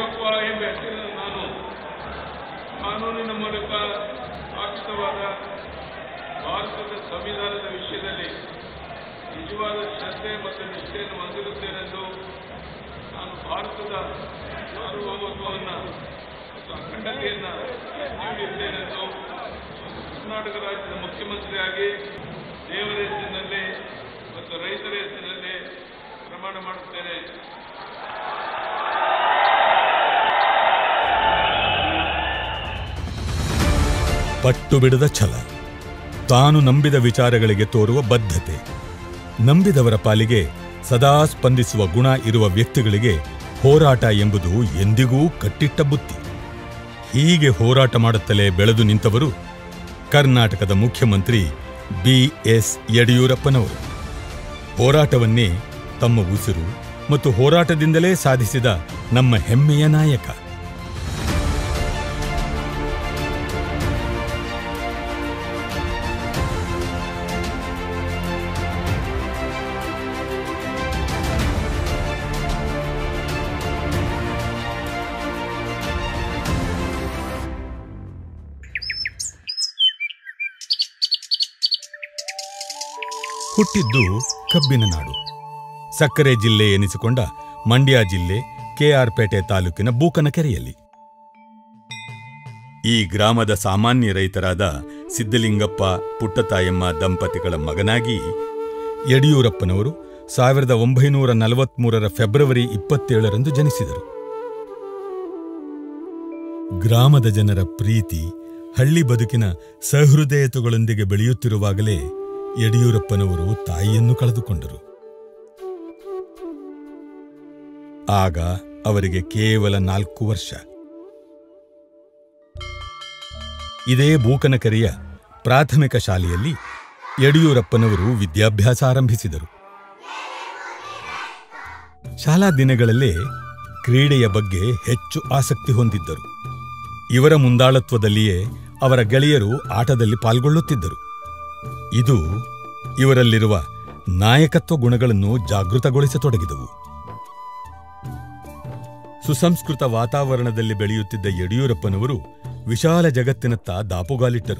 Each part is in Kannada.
ಯಡಿಯೂರಪ್ಪ ಎಂಬ ಹೆಸರಿನ ನಾನು ಕಾನೂನಿನ ಮೂಲಕ ಸ್ಥಾಪಿತವಾದ ಭಾರತದ ಸಂವಿಧಾನದ ವಿಷಯದಲ್ಲಿ ನಿಜವಾದ ಶ್ರದ್ಧೆ ಮತ್ತು ನಿಷ್ಠೆಯನ್ನು ಹೊಂದಿರುತ್ತೇನೆಂದು ನಾನು ಭಾರತದ ಸಾರ್ವಭೌಮತ್ವವನ್ನು ಮತ್ತು ಅಖಂಡತೆಯನ್ನು ನೀಡಿದ್ದೇನೆಂದು ಕರ್ನಾಟಕ ರಾಜ್ಯದ ಮುಖ್ಯಮಂತ್ರಿಯಾಗಿ ದೇವರ ಹೆಸರಿನಲ್ಲಿ ಮತ್ತು ರೈತರ ಹೆಸರಿನಲ್ಲಿ ಪ್ರಮಾಣ ಮಾಡುತ್ತೇನೆ. ಪಟ್ಟು ಬಿಡದ ಛಲ, ತಾನು ನಂಬಿದ ವಿಚಾರಗಳಿಗೆ ತೋರುವ ಬದ್ಧತೆ, ನಂಬಿದವರ ಪಾಲಿಗೆ ಸದಾ ಸ್ಪಂದಿಸುವ ಗುಣ ಇರುವ ವ್ಯಕ್ತಿಗಳಿಗೆ ಹೋರಾಟ ಎಂಬುದು ಎಂದಿಗೂ ಕಟ್ಟಿಟ್ಟ ಬುತ್ತಿ. ಹೀಗೆ ಹೋರಾಟ ಮಾಡುತ್ತಲೇ ಬೆಳೆದು ನಿಂತವರು ಕರ್ನಾಟಕದ ಮುಖ್ಯಮಂತ್ರಿ ಬಿ.ಎಸ್. ಯಡಿಯೂರಪ್ಪನವರು. ಹೋರಾಟವನ್ನೇ ತಮ್ಮ ಉಸಿರು ಮತ್ತು ಹೋರಾಟದಿಂದಲೇ ಸಾಧಿಸಿದ ನಮ್ಮ ಹೆಮ್ಮೆಯ ನಾಯಕ. ಹುಟ್ಟಿದ್ದು ಕಬ್ಬಿನ ನಾಡು, ಸಕ್ಕರೆ ಜಿಲ್ಲೆ ಎನಿಸಿಕೊಂಡ ಮಂಡ್ಯ ಜಿಲ್ಲೆ ಕೆ.ಆರ್.ಪೇಟೆ ತಾಲೂಕಿನ ಬೂಕನಕೆರೆಯಲ್ಲಿ. ಈ ಗ್ರಾಮದ ಸಾಮಾನ್ಯ ರೈತರಾದ ಸಿದ್ದಲಿಂಗಪ್ಪ ಪುಟ್ಟತಾಯಮ್ಮ ದಂಪತಿಗಳ ಮಗನಾಗಿ ಯಡಿಯೂರಪ್ಪನವರು 1943 ಫೆಬ್ರವರಿ 27ರಂದು ಜನಿಸಿದರು. ಗ್ರಾಮದ ಜನರ ಪ್ರೀತಿ, ಹಳ್ಳಿ ಬದುಕಿನ ಸಹೃದಯತೆಗಳೊಂದಿಗೆ ಬೆಳೆಯುತ್ತಿರುವಾಗಲೇ ಯಡಿಯೂರಪ್ಪನವರು ತಾಯಿಯನ್ನು ಕಳೆದುಕೊಂಡರು. ಆಗ ಅವರಿಗೆ ಕೇವಲ 4 ವರ್ಷ. ಇದೇ ಬೂಕನಕೆರೆಯ ಪ್ರಾಥಮಿಕ ಶಾಲೆಯಲ್ಲಿ ಯಡಿಯೂರಪ್ಪನವರು ವಿದ್ಯಾಭ್ಯಾಸ ಆರಂಭಿಸಿದರು. ಶಾಲಾ ದಿನಗಳಲ್ಲೇ ಕ್ರೀಡೆಯ ಬಗ್ಗೆ ಹೆಚ್ಚು ಆಸಕ್ತಿ ಹೊಂದಿದ್ದರು. ಇವರ ಮುಂದಾಳತ್ವದಲ್ಲಿಯೇ ಅವರ ಗೆಳೆಯರು ಆಟದಲ್ಲಿ ಪಾಲ್ಗೊಳ್ಳುತ್ತಿದ್ದರು. ಇದು ಇವರಲ್ಲಿರುವ ನಾಯಕತ್ವ ಗುಣಗಳನ್ನು ಜಾಗೃತಗೊಳಿಸತೊಡಗಿದವು. ಸುಸಂಸ್ಕೃತ ವಾತಾವರಣದಲ್ಲಿ ಬೆಳೆಯುತ್ತಿದ್ದ ಯಡಿಯೂರಪ್ಪನವರು ವಿಶಾಲ ಜಗತ್ತಿನತ್ತ ದಾಪುಗಾಲಿಟ್ಟರು.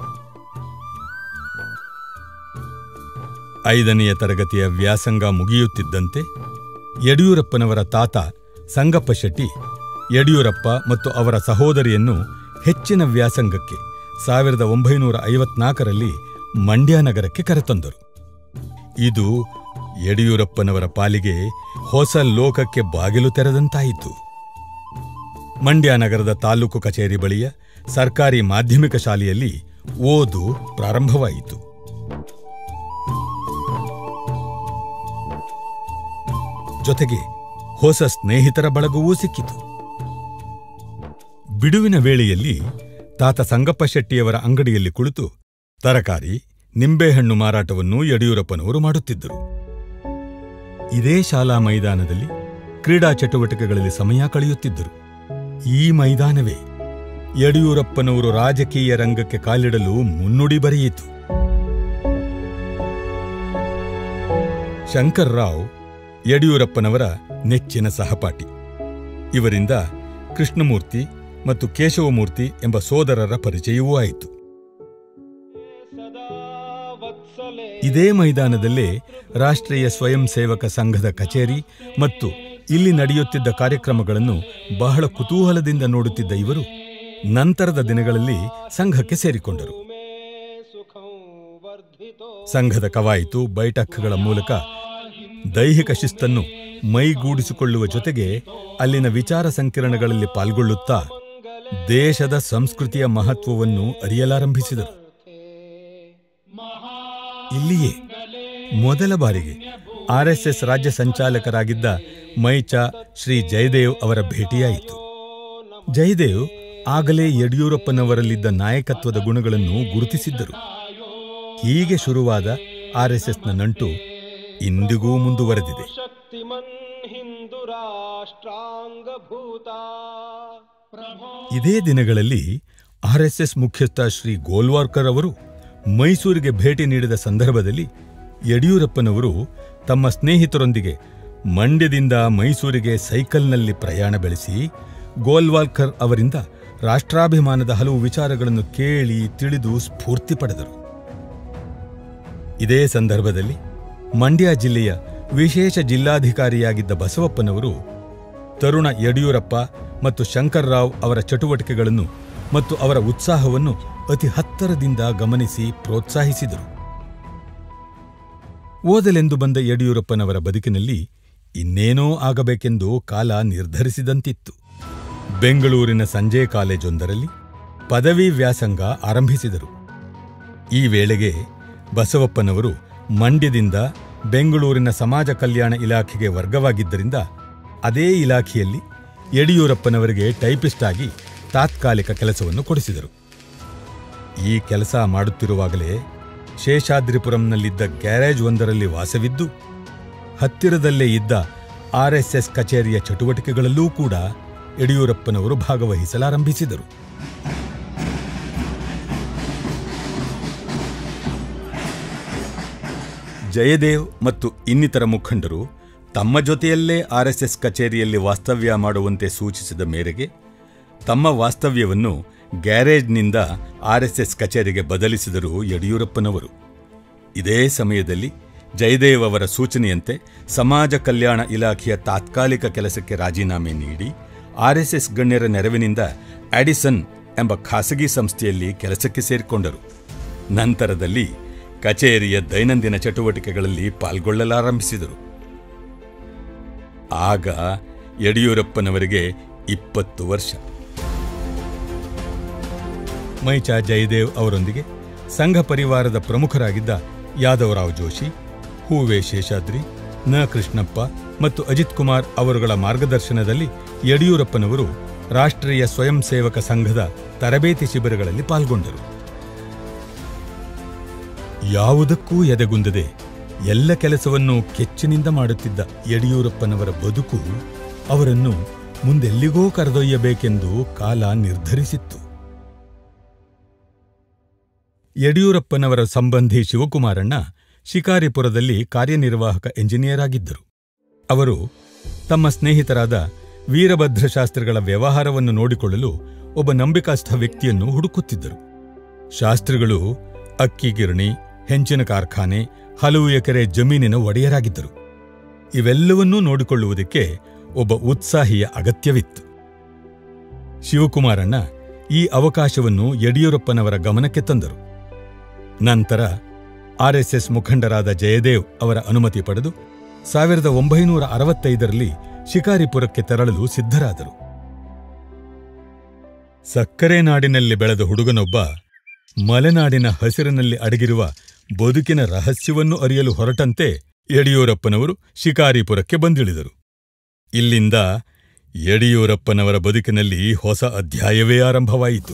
5ನೇ ತರಗತಿಯ ವ್ಯಾಸಂಗ ಮುಗಿಯುತ್ತಿದ್ದಂತೆ ಯಡಿಯೂರಪ್ಪನವರ ತಾತ ಸಂಗಪ್ಪ ಶೆಟ್ಟಿ ಯಡಿಯೂರಪ್ಪ ಮತ್ತು ಅವರ ಸಹೋದರಿಯನ್ನು ಹೆಚ್ಚಿನ ವ್ಯಾಸಂಗಕ್ಕೆ 1954ರಲ್ಲಿ ಮಂಡ್ಯ ನಗರಕ್ಕೆ ಕರೆತಂದರು. ಇದು ಯಡಿಯೂರಪ್ಪನವರ ಪಾಲಿಗೆ ಹೊಸ ಲೋಕಕ್ಕೆ ಬಾಗಿಲು ತೆರೆದಂತಾಯಿತು. ಮಂಡ್ಯ ನಗರದ ತಾಲೂಕು ಕಚೇರಿ ಬಳಿಯ ಸರ್ಕಾರಿ ಮಾಧ್ಯಮಿಕ ಶಾಲೆಯಲ್ಲಿ ಓದು ಪ್ರಾರಂಭವಾಯಿತು. ಜೊತೆಗೆ ಹೊಸ ಸ್ನೇಹಿತರ ಬಳಗವೂ ಸಿಕ್ಕಿತು. ಬಿಡುವಿನ ವೇಳೆಯಲ್ಲಿ ತಾತ ಸಂಗಪ್ಪ ಶೆಟ್ಟಿಯವರ ಅಂಗಡಿಯಲ್ಲಿ ಕುಳಿತು ತರಕಾರಿ, ನಿಂಬೆಹಣ್ಣು ಮಾರಾಟವನ್ನು ಯಡಿಯೂರಪ್ಪನವರು ಮಾಡುತ್ತಿದ್ದರು. ಇದೇ ಶಾಲಾ ಮೈದಾನದಲ್ಲಿ ಕ್ರೀಡಾ ಚಟುವಟಿಕೆಗಳಲ್ಲಿ ಸಮಯ ಕಳೆಯುತ್ತಿದ್ದರು. ಈ ಮೈದಾನವೇ ಯಡಿಯೂರಪ್ಪನವರು ರಾಜಕೀಯ ರಂಗಕ್ಕೆ ಕಾಲಿಡಲು ಮುನ್ನುಡಿ ಬರೆಯಿತು. ಶಂಕರ್ರಾವ್ ಯಡಿಯೂರಪ್ಪನವರ ನೆಚ್ಚಿನ ಸಹಪಾಠಿ. ಇವರಿಂದ ಕೃಷ್ಣಮೂರ್ತಿ ಮತ್ತು ಕೇಶವಮೂರ್ತಿ ಎಂಬ ಸೋದರರ ಪರಿಚಯವೂ ಆಯಿತು. ಇದೇ ಮೈದಾನದಲ್ಲೇ ರಾಷ್ಟ್ರೀಯ ಸ್ವಯಂ ಸೇವಕ ಸಂಘದ ಕಚೇರಿ ಮತ್ತು ಇಲ್ಲಿ ನಡೆಯುತ್ತಿದ್ದ ಕಾರ್ಯಕ್ರಮಗಳನ್ನು ಬಹಳ ಕುತೂಹಲದಿಂದ ನೋಡುತ್ತಿದ್ದ ಇವರು ನಂತರದ ದಿನಗಳಲ್ಲಿ ಸಂಘಕ್ಕೆ ಸೇರಿಕೊಂಡರು. ಸಂಘದ ಕವಾಯಿತು ಬೈಠಕ್ಗಳ ಮೂಲಕ ದೈಹಿಕ ಶಿಸ್ತನ್ನು ಮೈಗೂಡಿಸಿಕೊಳ್ಳುವ ಜೊತೆಗೆ ಅಲ್ಲಿನ ವಿಚಾರ ಸಂಕಿರಣಗಳಲ್ಲಿ ಪಾಲ್ಗೊಳ್ಳುತ್ತಾ ದೇಶದ ಸಂಸ್ಕೃತಿಯ ಮಹತ್ವವನ್ನು ಅರಿಯಲಾರಂಭಿಸಿದರು. ಇಲ್ಲಿಯೇ ಮೊದಲ ಬಾರಿಗೆ ಆರ್ಎಸ್ಎಸ್ ರಾಜ್ಯ ಸಂಚಾಲಕರಾಗಿದ್ದ ಮೈಚಾ ಶ್ರೀ ಜಯದೇವ್ ಅವರ ಭೇಟಿಯಾಯಿತು. ಜಯದೇವ್ ಆಗಲೇ ಯಡಿಯೂರಪ್ಪನವರಲ್ಲಿದ್ದ ನಾಯಕತ್ವದ ಗುಣಗಳನ್ನು ಗುರುತಿಸಿದ್ದರು. ಹೀಗೆ ಶುರುವಾದ ಆರ್ಎಸ್ಎಸ್ನ ನಂಟು ಇಂದಿಗೂ ಮುಂದುವರೆದಿದೆ. ಇದೇ ದಿನಗಳಲ್ಲಿ ಆರ್ಎಸ್ಎಸ್ ಮುಖ್ಯಸ್ಥ ಶ್ರೀ ಗೋಲ್ವಾರ್ಕರ್ ಅವರು ಮೈಸೂರಿಗೆ ಭೇಟಿ ನೀಡಿದ ಸಂದರ್ಭದಲ್ಲಿ ಯಡಿಯೂರಪ್ಪನವರು ತಮ್ಮ ಸ್ನೇಹಿತರೊಂದಿಗೆ ಮಂಡ್ಯದಿಂದ ಮೈಸೂರಿಗೆ ಸೈಕಲ್ನಲ್ಲಿ ಪ್ರಯಾಣ ಬೆಳೆಸಿ ಗೋಲ್ವಾಲ್ಕರ್ ಅವರಿಂದ ರಾಷ್ಟ್ರಾಭಿಮಾನದ ಹಲವು ವಿಚಾರಗಳನ್ನು ಕೇಳಿ ತಿಳಿದು ಸ್ಫೂರ್ತಿ ಪಡೆದರು. ಇದೇ ಸಂದರ್ಭದಲ್ಲಿ ಮಂಡ್ಯ ಜಿಲ್ಲೆಯ ವಿಶೇಷ ಜಿಲ್ಲಾಧಿಕಾರಿಯಾಗಿದ್ದ ಬಸವಪ್ಪನವರು ತರುಣ ಯಡಿಯೂರಪ್ಪ ಮತ್ತು ಶಂಕರ್ರಾವ್ ಅವರ ಚಟುವಟಿಕೆಗಳನ್ನು ಮತ್ತು ಅವರ ಉತ್ಸಾಹವನ್ನು ಅತಿ ಹತ್ತಿರದಿಂದ ಗಮನಿಸಿ ಪ್ರೋತ್ಸಾಹಿಸಿದರು. ಓದಲೆಂದು ಬಂದ ಯಡಿಯೂರಪ್ಪನವರ ಬದುಕಿನಲ್ಲಿ ಇನ್ನೇನೋ ಆಗಬೇಕೆಂದು ಕಾಲ ನಿರ್ಧರಿಸಿದಂತಿತ್ತು. ಬೆಂಗಳೂರಿನ ಸಂಜೆ ಕಾಲೇಜೊಂದರಲ್ಲಿ ಪದವಿ ವ್ಯಾಸಂಗ ಆರಂಭಿಸಿದರು. ಈ ವೇಳೆಗೆ ಬಸವಪ್ಪನವರು ಮಂಡ್ಯದಿಂದ ಬೆಂಗಳೂರಿನ ಸಮಾಜ ಕಲ್ಯಾಣ ಇಲಾಖೆಗೆ ವರ್ಗವಾಗಿದ್ದರಿಂದ ಅದೇ ಇಲಾಖೆಯಲ್ಲಿ ಯಡಿಯೂರಪ್ಪನವರಿಗೆ ಟೈಪಿಸ್ಟ್ ಆಗಿ ತಾತ್ಕಾಲಿಕ ಕೆಲಸವನ್ನು ಕೊಡಿಸಿದರು. ಈ ಕೆಲಸ ಮಾಡುತ್ತಿರುವಾಗಲೇ ಶೇಷಾದ್ರಿಪುರಂನಲ್ಲಿದ್ದ ಗ್ಯಾರೇಜ್ ಒಂದರಲ್ಲಿ ವಾಸವಿದ್ದು ಹತ್ತಿರದಲ್ಲೇ ಇದ್ದ ಆರ್ಎಸ್ಎಸ್ ಕಚೇರಿಯ ಚಟುವಟಿಕೆಗಳಲ್ಲೂ ಕೂಡ ಯಡಿಯೂರಪ್ಪನವರು ಭಾಗವಹಿಸಲಾರಂಭಿಸಿದರು. ಜಯದೇವ್ ಮತ್ತು ಇನ್ನಿತರ ಮುಖಂಡರು ತಮ್ಮ ಜೊತೆಯಲ್ಲೇ ಆರ್ಎಸ್ಎಸ್ ಕಚೇರಿಯಲ್ಲಿ ವಾಸ್ತವ್ಯ ಮಾಡುವಂತೆ ಸೂಚಿಸಿದ ಮೇರೆಗೆ ತಮ್ಮ ವಾಸ್ತವ್ಯವನ್ನು ಗ್ಯಾರೇಜ್ನಿಂದ ಆರ್ಎಸ್ಎಸ್ ಕಚೇರಿಗೆ ಬದಲಿಸಿದರು ಯಡಿಯೂರಪ್ಪನವರು. ಇದೇ ಸಮಯದಲ್ಲಿ ಜಯದೇವ್ ಅವರ ಸೂಚನೆಯಂತೆ ಸಮಾಜ ಕಲ್ಯಾಣ ಇಲಾಖೆಯ ತಾತ್ಕಾಲಿಕ ಕೆಲಸಕ್ಕೆ ರಾಜೀನಾಮೆ ನೀಡಿ ಆರ್ಎಸ್ಎಸ್ ಗಣ್ಯರ ನೆರವಿನಿಂದ ಆಡಿಸನ್ ಎಂಬ ಖಾಸಗಿ ಸಂಸ್ಥೆಯಲ್ಲಿ ಕೆಲಸಕ್ಕೆ ಸೇರಿಕೊಂಡರು. ನಂತರದಲ್ಲಿ ಕಚೇರಿಯ ದೈನಂದಿನ ಚಟುವಟಿಕೆಗಳಲ್ಲಿ ಪಾಲ್ಗೊಳ್ಳಲಾರಂಭಿಸಿದರು. ಆಗ ಯಡಿಯೂರಪ್ಪನವರಿಗೆ 20 ವರ್ಷ. ಮೈಚಾ ಜಯದೇವ್ ಅವರೊಂದಿಗೆ ಸಂಘ ಪರಿವಾರದ ಪ್ರಮುಖರಾಗಿದ್ದ ಯಾದವರಾವ್ ಜೋಶಿ, ಹೂವೆ ಶೇಷಾದ್ರಿ, ನ ಕೃಷ್ಣಪ್ಪ ಮತ್ತು ಅಜಿತ್ ಕುಮಾರ್ ಅವರುಗಳ ಮಾರ್ಗದರ್ಶನದಲ್ಲಿ ಯಡಿಯೂರಪ್ಪನವರು ರಾಷ್ಟ್ರೀಯ ಸ್ವಯಂ ಸೇವಕ ಸಂಘದ ತರಬೇತಿ ಶಿಬಿರಗಳಲ್ಲಿ ಪಾಲ್ಗೊಂಡರು. ಯಾವುದಕ್ಕೂ ಎದೆಗುಂದದೆ ಎಲ್ಲ ಕೆಲಸವನ್ನೂ ಕೆಚ್ಚಿನಿಂದ ಮಾಡುತ್ತಿದ್ದ ಯಡಿಯೂರಪ್ಪನವರ ಬದುಕು ಅವರನ್ನು ಮುಂದೆಲ್ಲಿಗೋ ಕರೆದೊಯ್ಯಬೇಕೆಂದು ಕಾಲ ನಿರ್ಧರಿಸಿತ್ತು. ಯಡಿಯೂರಪ್ಪನವರ ಸಂಬಂಧಿ ಶಿವಕುಮಾರಣ್ಣ ಶಿಕಾರಿಪುರದಲ್ಲಿ ಕಾರ್ಯನಿರ್ವಾಹಕ ಎಂಜಿನಿಯರ್ ಆಗಿದ್ದರು. ಅವರು ತಮ್ಮ ಸ್ನೇಹಿತರಾದ ವೀರಭದ್ರಶಾಸ್ತ್ರಿಗಳ ವ್ಯವಹಾರವನ್ನು ನೋಡಿಕೊಳ್ಳಲು ಒಬ್ಬ ನಂಬಿಕಸ್ಥ ವ್ಯಕ್ತಿಯನ್ನು ಹುಡುಕುತ್ತಿದ್ದರು. ಶಾಸ್ತ್ರಿಗಳು ಅಕ್ಕಿ ಗಿರಣಿ, ಹೆಂಚಿನ ಕಾರ್ಖಾನೆ, ಹಲವು ಎಕರೆ ಜಮೀನಿನ ಒಡೆಯರಾಗಿದ್ದರು. ಇವೆಲ್ಲವನ್ನೂ ನೋಡಿಕೊಳ್ಳುವುದಕ್ಕೆ ಒಬ್ಬ ಉತ್ಸಾಹಿಯ ಅಗತ್ಯವಿತ್ತು. ಶಿವಕುಮಾರಣ್ಣ ಈ ಅವಕಾಶವನ್ನು ಯಡಿಯೂರಪ್ಪನವರ ಗಮನಕ್ಕೆ ತಂದರು. ನಂತರ ಆರ್ಎಸ್ಎಸ್ ಮುಖಂಡರಾದ ಜಯದೇವ್ ಅವರ ಅನುಮತಿ ಪಡೆದು 1965ರಲ್ಲಿ ಶಿಕಾರಿಪುರಕ್ಕೆ ತೆರಳಲು ಸಿದ್ಧರಾದರು. ಸಕ್ಕರೆ ನಾಡಿನಲ್ಲಿ ಬೆಳೆದ ಹುಡುಗನೊಬ್ಬ ಮಲೆನಾಡಿನ ಹಸಿರಿನಲ್ಲಿ ಅಡಗಿರುವ ಬದುಕಿನ ರಹಸ್ಯವನ್ನು ಅರಿಯಲು ಹೊರಟಂತೆ ಯಡಿಯೂರಪ್ಪನವರು ಶಿಕಾರಿಪುರಕ್ಕೆ ಬಂದಿಳಿದರು. ಇಲ್ಲಿಂದ ಯಡಿಯೂರಪ್ಪನವರ ಬದುಕಿನಲ್ಲಿ ಹೊಸ ಅಧ್ಯಾಯವೇ ಆರಂಭವಾಯಿತು.